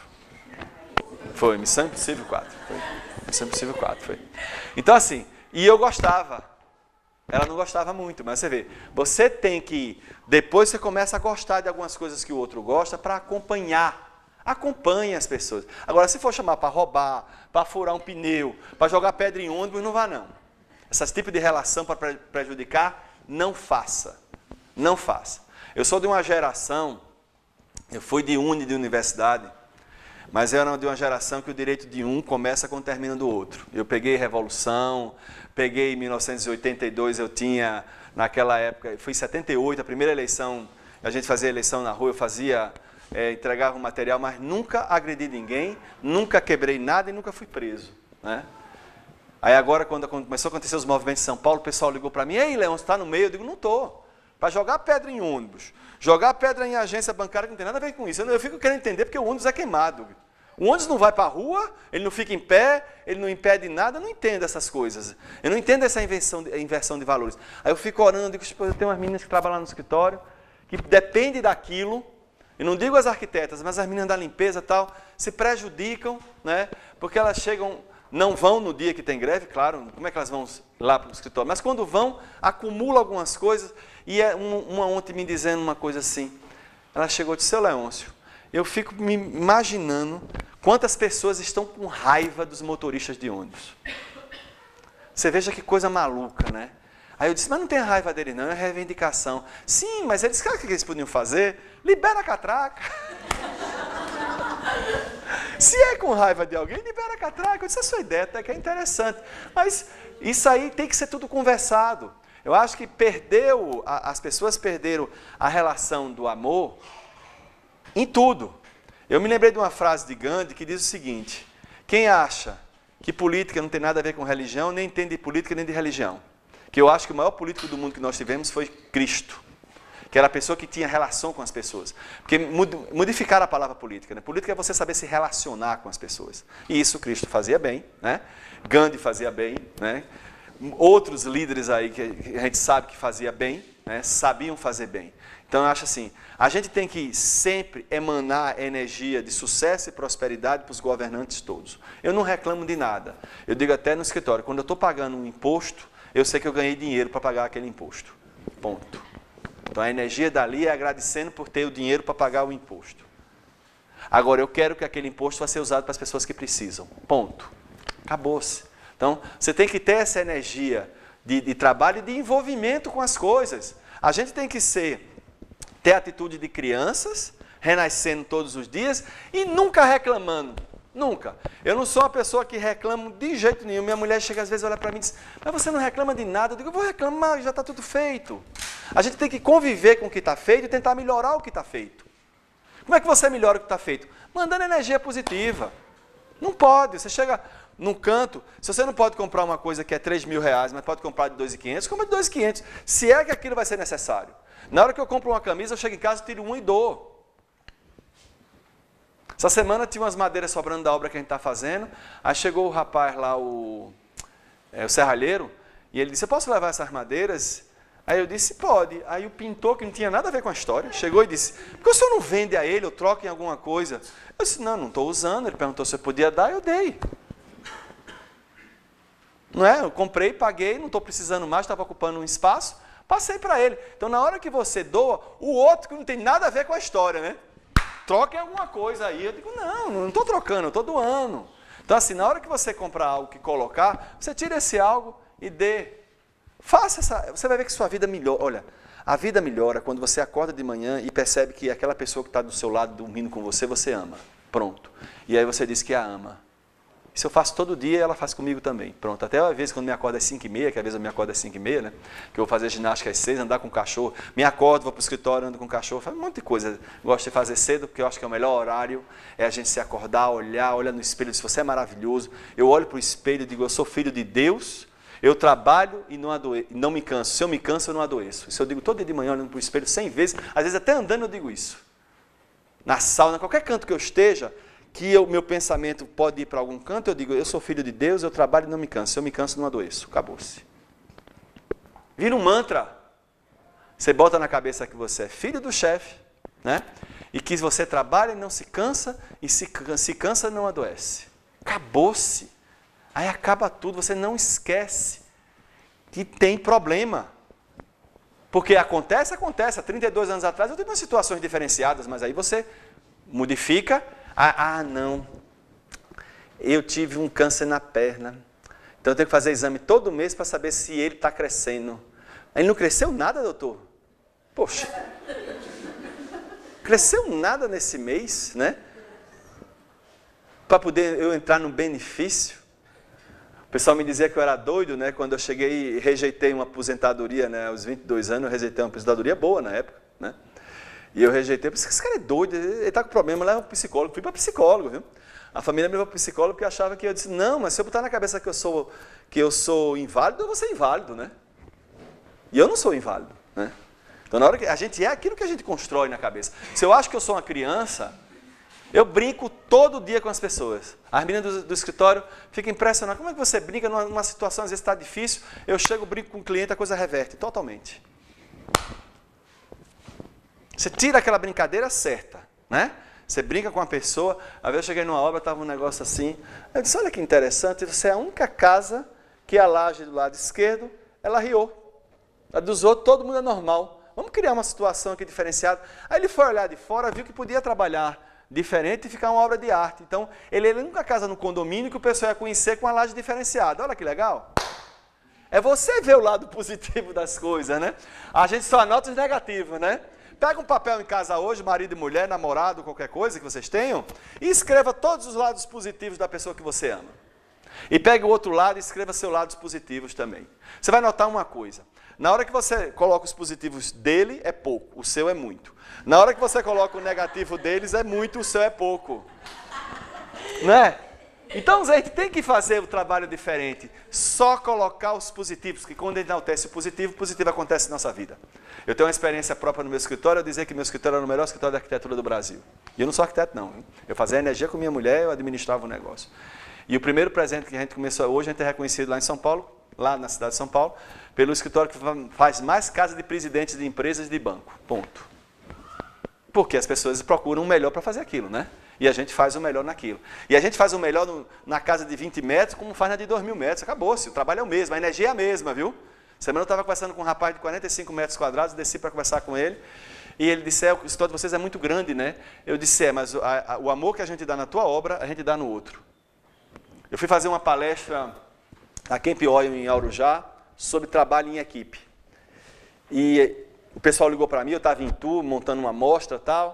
Foi, Missão Impossível 4. Foi. Missão Impossível 4, foi. Então assim, e eu gostava. Ela não gostava muito, mas você vê, você tem que, depois você começa a gostar de algumas coisas que o outro gosta para acompanhar. Acompanhe as pessoas. Agora, se for chamar para roubar, para furar um pneu, para jogar pedra em ônibus, não vá não. Esse tipo de relação para prejudicar, não faça. Não faça. Eu sou de uma geração, eu fui de universidade, mas eu era de uma geração que o direito de um começa quando termina do outro. Eu peguei Revolução, peguei em 1982, eu tinha, naquela época, fui em 78, a primeira eleição, a gente fazia eleição na rua, eu fazia, entregava um material, mas nunca agredi ninguém, nunca quebrei nada e nunca fui preso. Né? Aí agora, quando começou a acontecer os movimentos em São Paulo, o pessoal ligou para mim, ei, Leão, você está no meio? Eu digo, não estou. Para jogar pedra em ônibus, jogar pedra em agência bancária, não tem nada a ver com isso. Eu fico querendo entender porque o ônibus é queimado. O ônibus não vai para a rua, ele não fica em pé, ele não impede nada, eu não entendo essas coisas. Eu não entendo essa inversão de valores. Aí eu fico orando, eu digo, eu tenho umas meninas que trabalham lá no escritório, que depende daquilo, eu não digo as arquitetas, mas as meninas da limpeza e tal, se prejudicam, né? Porque elas chegam, não vão no dia que tem greve, claro, como é que elas vão lá para o escritório? Mas quando vão, acumulam algumas coisas, e uma ontem me dizendo uma coisa assim, ela chegou e disse, seu Leôncio, eu fico me imaginando quantas pessoas estão com raiva dos motoristas de ônibus. Você veja que coisa maluca, né? Aí eu disse, mas não tem raiva dele não, é reivindicação. Sim, mas eles, sabe o que eles podiam fazer? Libera a catraca. Se é com raiva de alguém, libera a catraca. Eu disse, a sua ideia até que é interessante. Mas isso aí tem que ser tudo conversado. Eu acho que as pessoas perderam a relação do amor em tudo. Eu me lembrei de uma frase de Gandhi que diz o seguinte, quem acha que política não tem nada a ver com religião, nem entende de política nem de religião. Que eu acho que o maior político do mundo que nós tivemos foi Cristo. Que era a pessoa que tinha relação com as pessoas. Porque modificaram a palavra política. Né? Política é você saber se relacionar com as pessoas. E isso Cristo fazia bem. Né? Gandhi fazia bem. Né? Outros líderes aí que a gente sabe que fazia bem, né? Sabiam fazer bem. Então eu acho assim, a gente tem que sempre emanar energia de sucesso e prosperidade para os governantes todos. Eu não reclamo de nada. Eu digo até no escritório, quando eu estou pagando um imposto, eu sei que eu ganhei dinheiro para pagar aquele imposto. Ponto. Então a energia dali é agradecendo por ter o dinheiro para pagar o imposto. Agora eu quero que aquele imposto vá ser usado para as pessoas que precisam. Ponto. Acabou-se. Então você tem que ter essa energia de trabalho e de envolvimento com as coisas. A gente tem que ter atitude de crianças, renascendo todos os dias e nunca reclamando. Nunca. Eu não sou uma pessoa que reclama de jeito nenhum. Minha mulher chega às vezes, olha para mim e diz, mas você não reclama de nada. Eu digo, eu vou reclamar, já está tudo feito. A gente tem que conviver com o que está feito e tentar melhorar o que está feito. Como é que você melhora o que está feito? Mandando energia positiva. Não pode. Você chega num canto, se você não pode comprar uma coisa que é 3 mil reais, mas pode comprar de 2.500, compra de 2.500. Se é que aquilo vai ser necessário. Na hora que eu compro uma camisa, eu chego em casa, tiro uma e dou. Essa semana tinha umas madeiras sobrando da obra que a gente está fazendo. Aí chegou o rapaz lá, o serralheiro, e ele disse, eu posso levar essas madeiras? Aí eu disse, pode. Aí o pintor, que não tinha nada a ver com a história, chegou e disse, por que o senhor não vende a ele ou troca em alguma coisa? Eu disse, não estou usando. Ele perguntou se eu podia dar, eu dei. Não é? Eu comprei, paguei, não estou precisando mais, estava ocupando um espaço, passei para ele. Então, na hora que você doa, o outro que não tem nada a ver com a história, né? Troca em alguma coisa aí. Eu digo, não estou trocando, eu estou doando. Então, assim, na hora que você comprar algo que colocar, você tira esse algo e dê. Faça essa... Você vai ver que sua vida melhora. Olha, a vida melhora quando você acorda de manhã e percebe que aquela pessoa que está do seu lado, dormindo com você, você ama. Pronto. E aí você diz que a ama. Isso eu faço todo dia e ela faz comigo também. Pronto, até às vezes quando me acordo às 5h30, que às vezes eu me acordo às 5h30, né? Que eu vou fazer ginástica às 6, andar com o cachorro. Me acordo, vou para o escritório, ando com o cachorro, faço um monte de coisa. Gosto de fazer cedo, porque eu acho que é o melhor horário. É a gente se acordar, olhar no espelho, dizer, você é maravilhoso. Eu olho para o espelho e digo, eu sou filho de Deus, eu trabalho e não me canso. Se eu me canso, eu não adoeço. Isso eu digo todo dia de manhã, olhando para o espelho 100 vezes. Às vezes até andando eu digo isso. Na sauna, qualquer canto que eu esteja, que o meu pensamento pode ir para algum canto, eu digo, eu sou filho de Deus, eu trabalho e não me canso. Se eu me canso, não adoeço. Acabou-se. Vira um mantra. Você bota na cabeça que você é filho do chefe, né? E que você trabalha e não se cansa, e se cansa não adoece. Acabou-se. Aí acaba tudo, você não esquece que tem problema. Porque acontece. Há 32 anos atrás eu tive umas situações diferenciadas, mas aí você modifica. Não, eu tive um câncer na perna, então eu tenho que fazer exame todo mês para saber se ele está crescendo. Ele não cresceu nada, doutor? Poxa, cresceu nada nesse mês, né? Para poder eu entrar no benefício. O pessoal me dizia que eu era doido, né? Quando eu cheguei e rejeitei uma aposentadoria, né? Aos 22 anos eu rejeitei uma aposentadoria boa na época, né? E eu rejeitei, eu pensei, esse cara é doido, ele está com problema, leva para o psicólogo. Fui para psicólogo, viu? A família me levou para o psicólogo porque achava que eu disse, não, mas se eu botar na cabeça que eu sou inválido, eu vou ser inválido, né? E eu não sou inválido, né? Então, na hora que a gente é aquilo que a gente constrói na cabeça. Se eu acho que eu sou uma criança, eu brinco todo dia com as pessoas. As meninas do escritório ficam impressionadas. Como é que você brinca numa situação, às vezes está difícil, eu chego, brinco com o cliente, a coisa reverte totalmente. Você tira aquela brincadeira certa, né? Você brinca com a pessoa, às vezes eu cheguei numa obra, estava um negócio assim, eu disse, olha que interessante, você é a única casa que a laje do lado esquerdo, ela riou. A dos outros, todo mundo é normal. Vamos criar uma situação aqui diferenciada. Aí ele foi olhar de fora, viu que podia trabalhar diferente e ficar uma obra de arte. Então, ele é a única casa no condomínio que o pessoal ia conhecer com a laje diferenciada. Olha que legal. É você ver o lado positivo das coisas, né? A gente só anota os negativos, né? Pega um papel em casa hoje, marido e mulher, namorado, qualquer coisa que vocês tenham, e escreva todos os lados positivos da pessoa que você ama. E pegue o outro lado e escreva seus lados positivos também. Você vai notar uma coisa. Na hora que você coloca os positivos dele, é pouco, o seu é muito. Na hora que você coloca o negativo deles, é muito, o seu é pouco. Não é? Então, a gente tem que fazer o trabalho diferente. Só colocar os positivos, que quando enaltece o positivo acontece na nossa vida. Eu tenho uma experiência própria no meu escritório, eu dizer que meu escritório era o melhor escritório de arquitetura do Brasil. E eu não sou arquiteto, não. Hein? Eu fazia energia com minha mulher, eu administrava o negócio. E o primeiro presente que a gente começou hoje, a gente é reconhecido lá em São Paulo, lá na cidade de São Paulo, pelo escritório que faz mais casa de presidentes de empresas de banco. Ponto. Porque as pessoas procuram o melhor para fazer aquilo, né? E a gente faz o melhor naquilo. E a gente faz o melhor na casa de 20 metros, como faz na de 2.000 metros. Acabou-se, o trabalho é o mesmo, a energia é a mesma, viu? Semana eu estava conversando com um rapaz de 45 metros quadrados, desci para conversar com ele, e ele disse, o escritório de vocês é muito grande, né? Eu disse, mas o amor que a gente dá na tua obra, a gente dá no outro. Eu fui fazer uma palestra na Camp Oil, em Arujá, sobre trabalho em equipe. E o pessoal ligou para mim, eu estava em Itu, montando uma amostra e tal,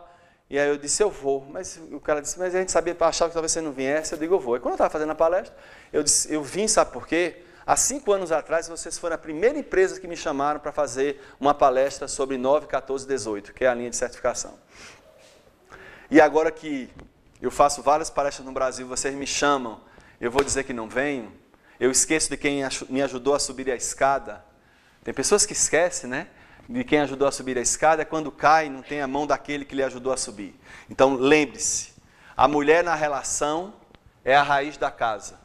E aí eu disse, eu vou. Mas o cara disse, mas a gente achava que talvez você não viesse. Eu digo, eu vou. E quando eu estava fazendo a palestra, eu disse, eu vim, sabe por quê? Há 5 anos atrás, vocês foram a primeira empresa que me chamaram para fazer uma palestra sobre 9, 14, 18, que é a linha de certificação. E agora que eu faço várias palestras no Brasil, vocês me chamam, eu vou dizer que não venho, eu esqueço de quem me ajudou a subir a escada. Tem pessoas que esquecem, né? De quem ajudou a subir a escada, é quando cai, não tem a mão daquele que lhe ajudou a subir. Então, lembre-se, a mulher na relação é a raiz da casa.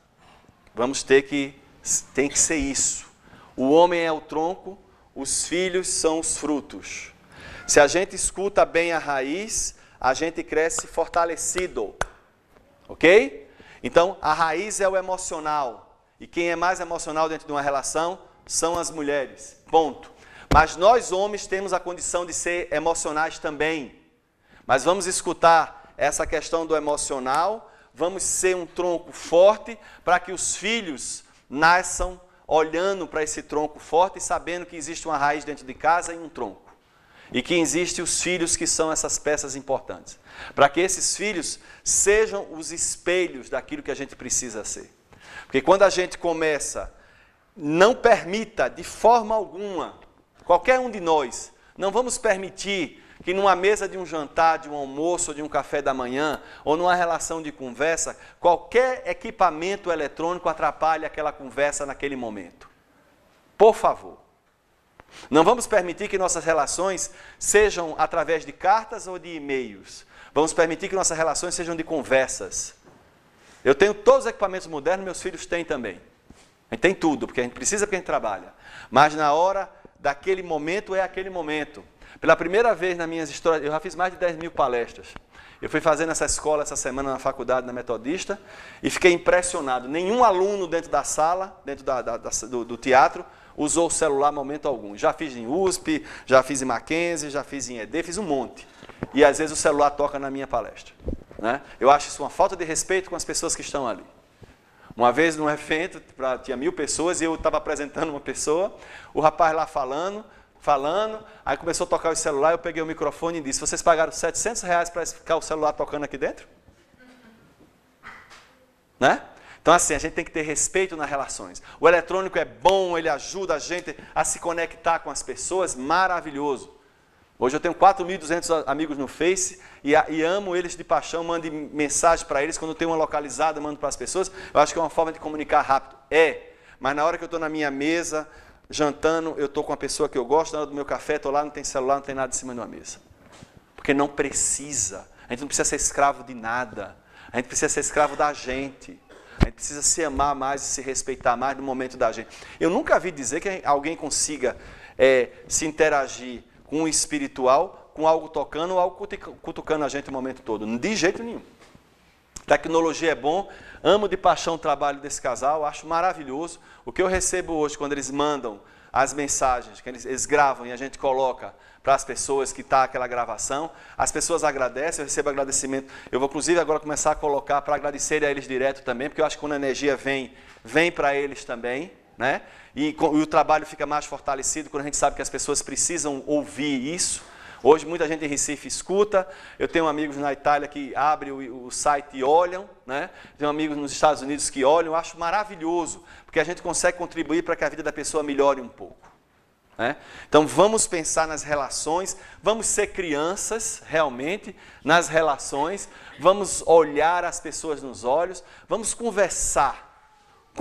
Tem que ser isso. O homem é o tronco, os filhos são os frutos. Se a gente escuta bem a raiz, a gente cresce fortalecido. Ok? Então, a raiz é o emocional. E quem é mais emocional dentro de uma relação são as mulheres. Ponto. Mas nós homens temos a condição de ser emocionais também. Mas vamos escutar essa questão do emocional, vamos ser um tronco forte para que os filhos nasçam olhando para esse tronco forte e sabendo que existe uma raiz dentro de casa e um tronco. E que existem os filhos que são essas peças importantes. Para que esses filhos sejam os espelhos daquilo que a gente precisa ser. Porque quando a gente começa, não permita de forma alguma, qualquer um de nós, não vamos permitir que numa mesa de um jantar, de um almoço, ou de um café da manhã, ou numa relação de conversa, qualquer equipamento eletrônico atrapalhe aquela conversa naquele momento. Por favor. Não vamos permitir que nossas relações sejam através de cartas ou de e-mails. Vamos permitir que nossas relações sejam de conversas. Eu tenho todos os equipamentos modernos, meus filhos têm também. A gente tem tudo, porque a gente precisa, porque a gente trabalha. Mas na hora daquele momento, é aquele momento. Pela primeira vez nas minhas histórias, eu já fiz mais de 10 mil palestras. Eu fui fazendo essa escola essa semana na faculdade, na Metodista, e fiquei impressionado. Nenhum aluno dentro da sala, dentro do teatro, usou o celular em momento algum. Já fiz em USP, já fiz em Mackenzie, já fiz em ED, fiz um monte. E às vezes o celular toca na minha palestra. Né? Eu acho isso uma falta de respeito com as pessoas que estão ali. Uma vez num evento, tinha 1000 pessoas e eu estava apresentando uma pessoa, o rapaz lá falando, aí começou a tocar o celular, eu peguei o microfone e disse, vocês pagaram R$700 para ficar o celular tocando aqui dentro? Né? Então assim, a gente tem que ter respeito nas relações. O eletrônico é bom, ele ajuda a gente a se conectar com as pessoas, maravilhoso. Hoje eu tenho 4.200 amigos no Face e amo eles de paixão, mando mensagem para eles, quando tem uma localizada, mando para as pessoas. Eu acho que é uma forma de comunicar rápido. Mas na hora que eu estou na minha mesa, jantando, eu estou com a pessoa que eu gosto, na hora do meu café, estou lá, não tem celular, não tem nada em cima de uma mesa. Porque não precisa. A gente não precisa ser escravo de nada. A gente precisa ser escravo da gente. A gente precisa se amar mais e se respeitar mais no momento da gente. Eu nunca vi dizer que alguém consiga se interagir com o espiritual, com algo tocando ou algo cutucando a gente o momento todo. De jeito nenhum. Tecnologia é bom, amo de paixão o trabalho desse casal, acho maravilhoso. O que eu recebo hoje, quando eles mandam as mensagens, que eles gravam e a gente coloca para as pessoas que está aquela gravação, as pessoas agradecem, eu recebo agradecimento. Eu vou, inclusive, agora começar a colocar para agradecer a eles direto também, porque eu acho que quando a energia vem para eles também, né? E o trabalho fica mais fortalecido quando a gente sabe que as pessoas precisam ouvir isso. Hoje muita gente em Recife escuta, eu tenho amigos na Itália que abrem o site e olham, né? Tenho amigos nos Estados Unidos que olham, eu acho maravilhoso, porque a gente consegue contribuir para que a vida da pessoa melhore um pouco. Né? Então vamos pensar nas relações, vamos ser crianças realmente nas relações, vamos olhar as pessoas nos olhos, vamos conversar,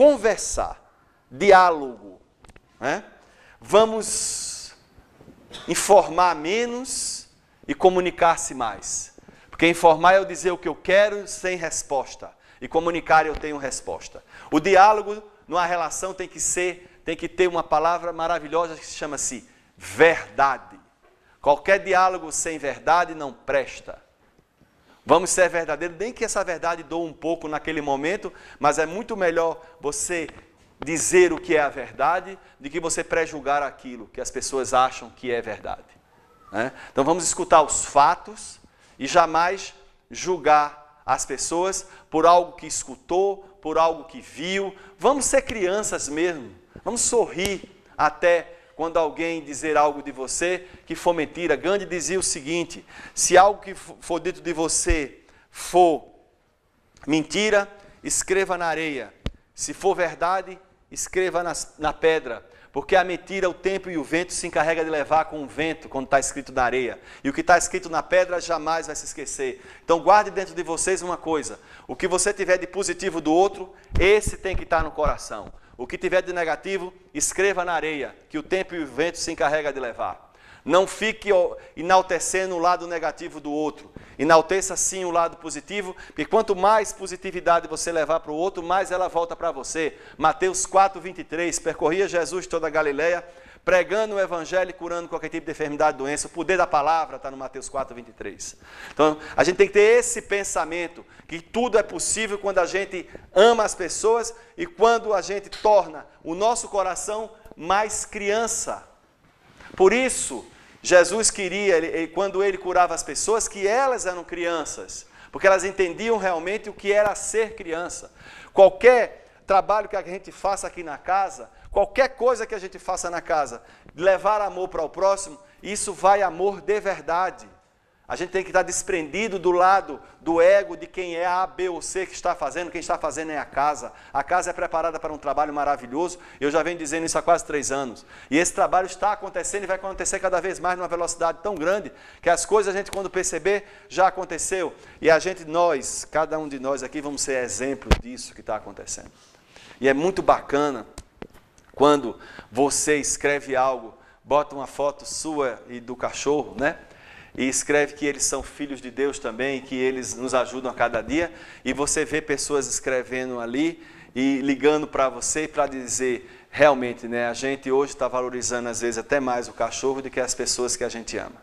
diálogo, né? Vamos informar menos e comunicar-se mais. Porque informar é eu dizer o que eu quero sem resposta. E comunicar eu tenho resposta. O diálogo numa relação tem que ter uma palavra maravilhosa que se chama-se verdade. Qualquer diálogo sem verdade não presta. Vamos ser verdadeiros, nem que essa verdade doa um pouco naquele momento, mas é muito melhor você dizer o que é a verdade, do que você pré-julgar aquilo que as pessoas acham que é verdade. Né? Então vamos escutar os fatos e jamais julgar as pessoas por algo que escutou, por algo que viu. Vamos ser crianças mesmo, vamos sorrir até quando alguém dizer algo de você que for mentira. Gandhi dizia o seguinte: se algo que for dito de você for mentira, escreva na areia. Se for verdade, escreva na pedra. Porque a mentira, o tempo e o vento se encarrega de levar com o vento, quando está escrito na areia. E o que está escrito na pedra jamais vai se esquecer. Então guarde dentro de vocês uma coisa: o que você tiver de positivo do outro, esse tem que estar no coração. O que tiver de negativo, escreva na areia, que o tempo e o vento se encarrega de levar. Não fique enaltecendo o lado negativo do outro. Enalteça sim o lado positivo, porque quanto mais positividade você levar para o outro, mais ela volta para você. Mateus 4:23, percorria Jesus toda a Galileia, pregando o evangelho e curando qualquer tipo de enfermidade e doença. O poder da palavra está no Mateus 4:23. Então, a gente tem que ter esse pensamento, que tudo é possível quando a gente ama as pessoas e quando a gente torna o nosso coração mais criança. Por isso, Jesus queria, quando ele curava as pessoas, que elas eram crianças, porque elas entendiam realmente o que era ser criança. Qualquer trabalho que a gente faça aqui na casa, qualquer coisa que a gente faça na casa, levar amor para o próximo, isso vai amor de verdade. A gente tem que estar desprendido do lado do ego de quem é A, B ou C que está fazendo. Quem está fazendo é a casa. A casa é preparada para um trabalho maravilhoso. Eu já venho dizendo isso há quase 3 anos. E esse trabalho está acontecendo e vai acontecer cada vez mais numa velocidade tão grande que as coisas a gente, quando perceber, já aconteceu. E a gente, nós, cada um de nós aqui, vamos ser exemplo disso que está acontecendo. E é muito bacana quando você escreve algo, bota uma foto sua e do cachorro, né? E escreve que eles são filhos de Deus também, que eles nos ajudam a cada dia, e você vê pessoas escrevendo ali e ligando para você para dizer, realmente, né, a gente hoje está valorizando às vezes até mais o cachorro do que as pessoas que a gente ama.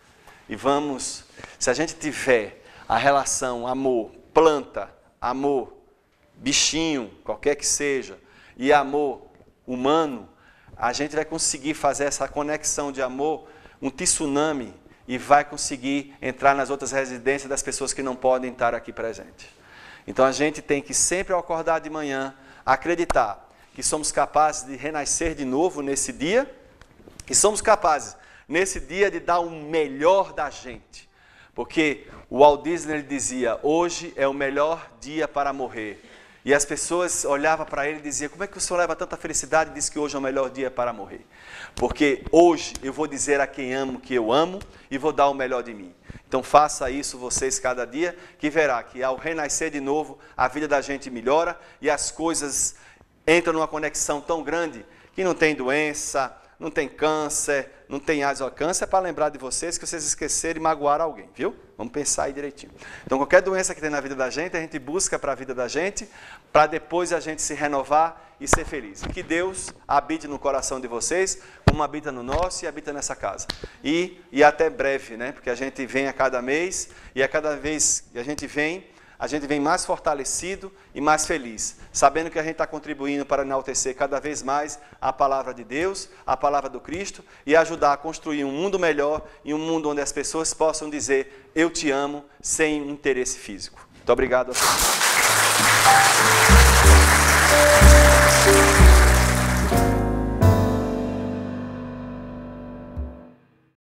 E vamos, se a gente tiver a relação amor, planta, amor, bichinho, qualquer que seja, e amor humano, a gente vai conseguir fazer essa conexão de amor, um tsunami, e vai conseguir entrar nas outras residências das pessoas que não podem estar aqui presentes. Então a gente tem que sempre, ao acordar de manhã, acreditar que somos capazes de renascer de novo nesse dia, que somos capazes, nesse dia, de dar o melhor da gente. Porque o Walt Disney dizia, hoje é o melhor dia para morrer. E as pessoas olhavam para ele e diziam, como é que o senhor leva tanta felicidade e diz que hoje é o melhor dia para morrer? Porque hoje eu vou dizer a quem amo que eu amo e vou dar o melhor de mim. Então faça isso vocês cada dia, que verá que ao renascer de novo, a vida da gente melhora e as coisas entram numa conexão tão grande que não tem doença, não tem câncer, não tem AIDS. Câncer é para lembrar de vocês que vocês esqueceram e magoaram alguém, viu? Vamos pensar aí direitinho. Então, qualquer doença que tem na vida da gente busca para a vida da gente, para depois a gente se renovar e ser feliz. E que Deus habite no coração de vocês, como habita no nosso e habita nessa casa. E até breve, né? Porque a gente vem a cada mês, e a cada vez que a gente vem mais fortalecido e mais feliz, sabendo que a gente está contribuindo para enaltecer cada vez mais a palavra de Deus, a palavra do Cristo, e ajudar a construir um mundo melhor e um mundo onde as pessoas possam dizer, eu te amo, sem interesse físico. Muito obrigado a todos.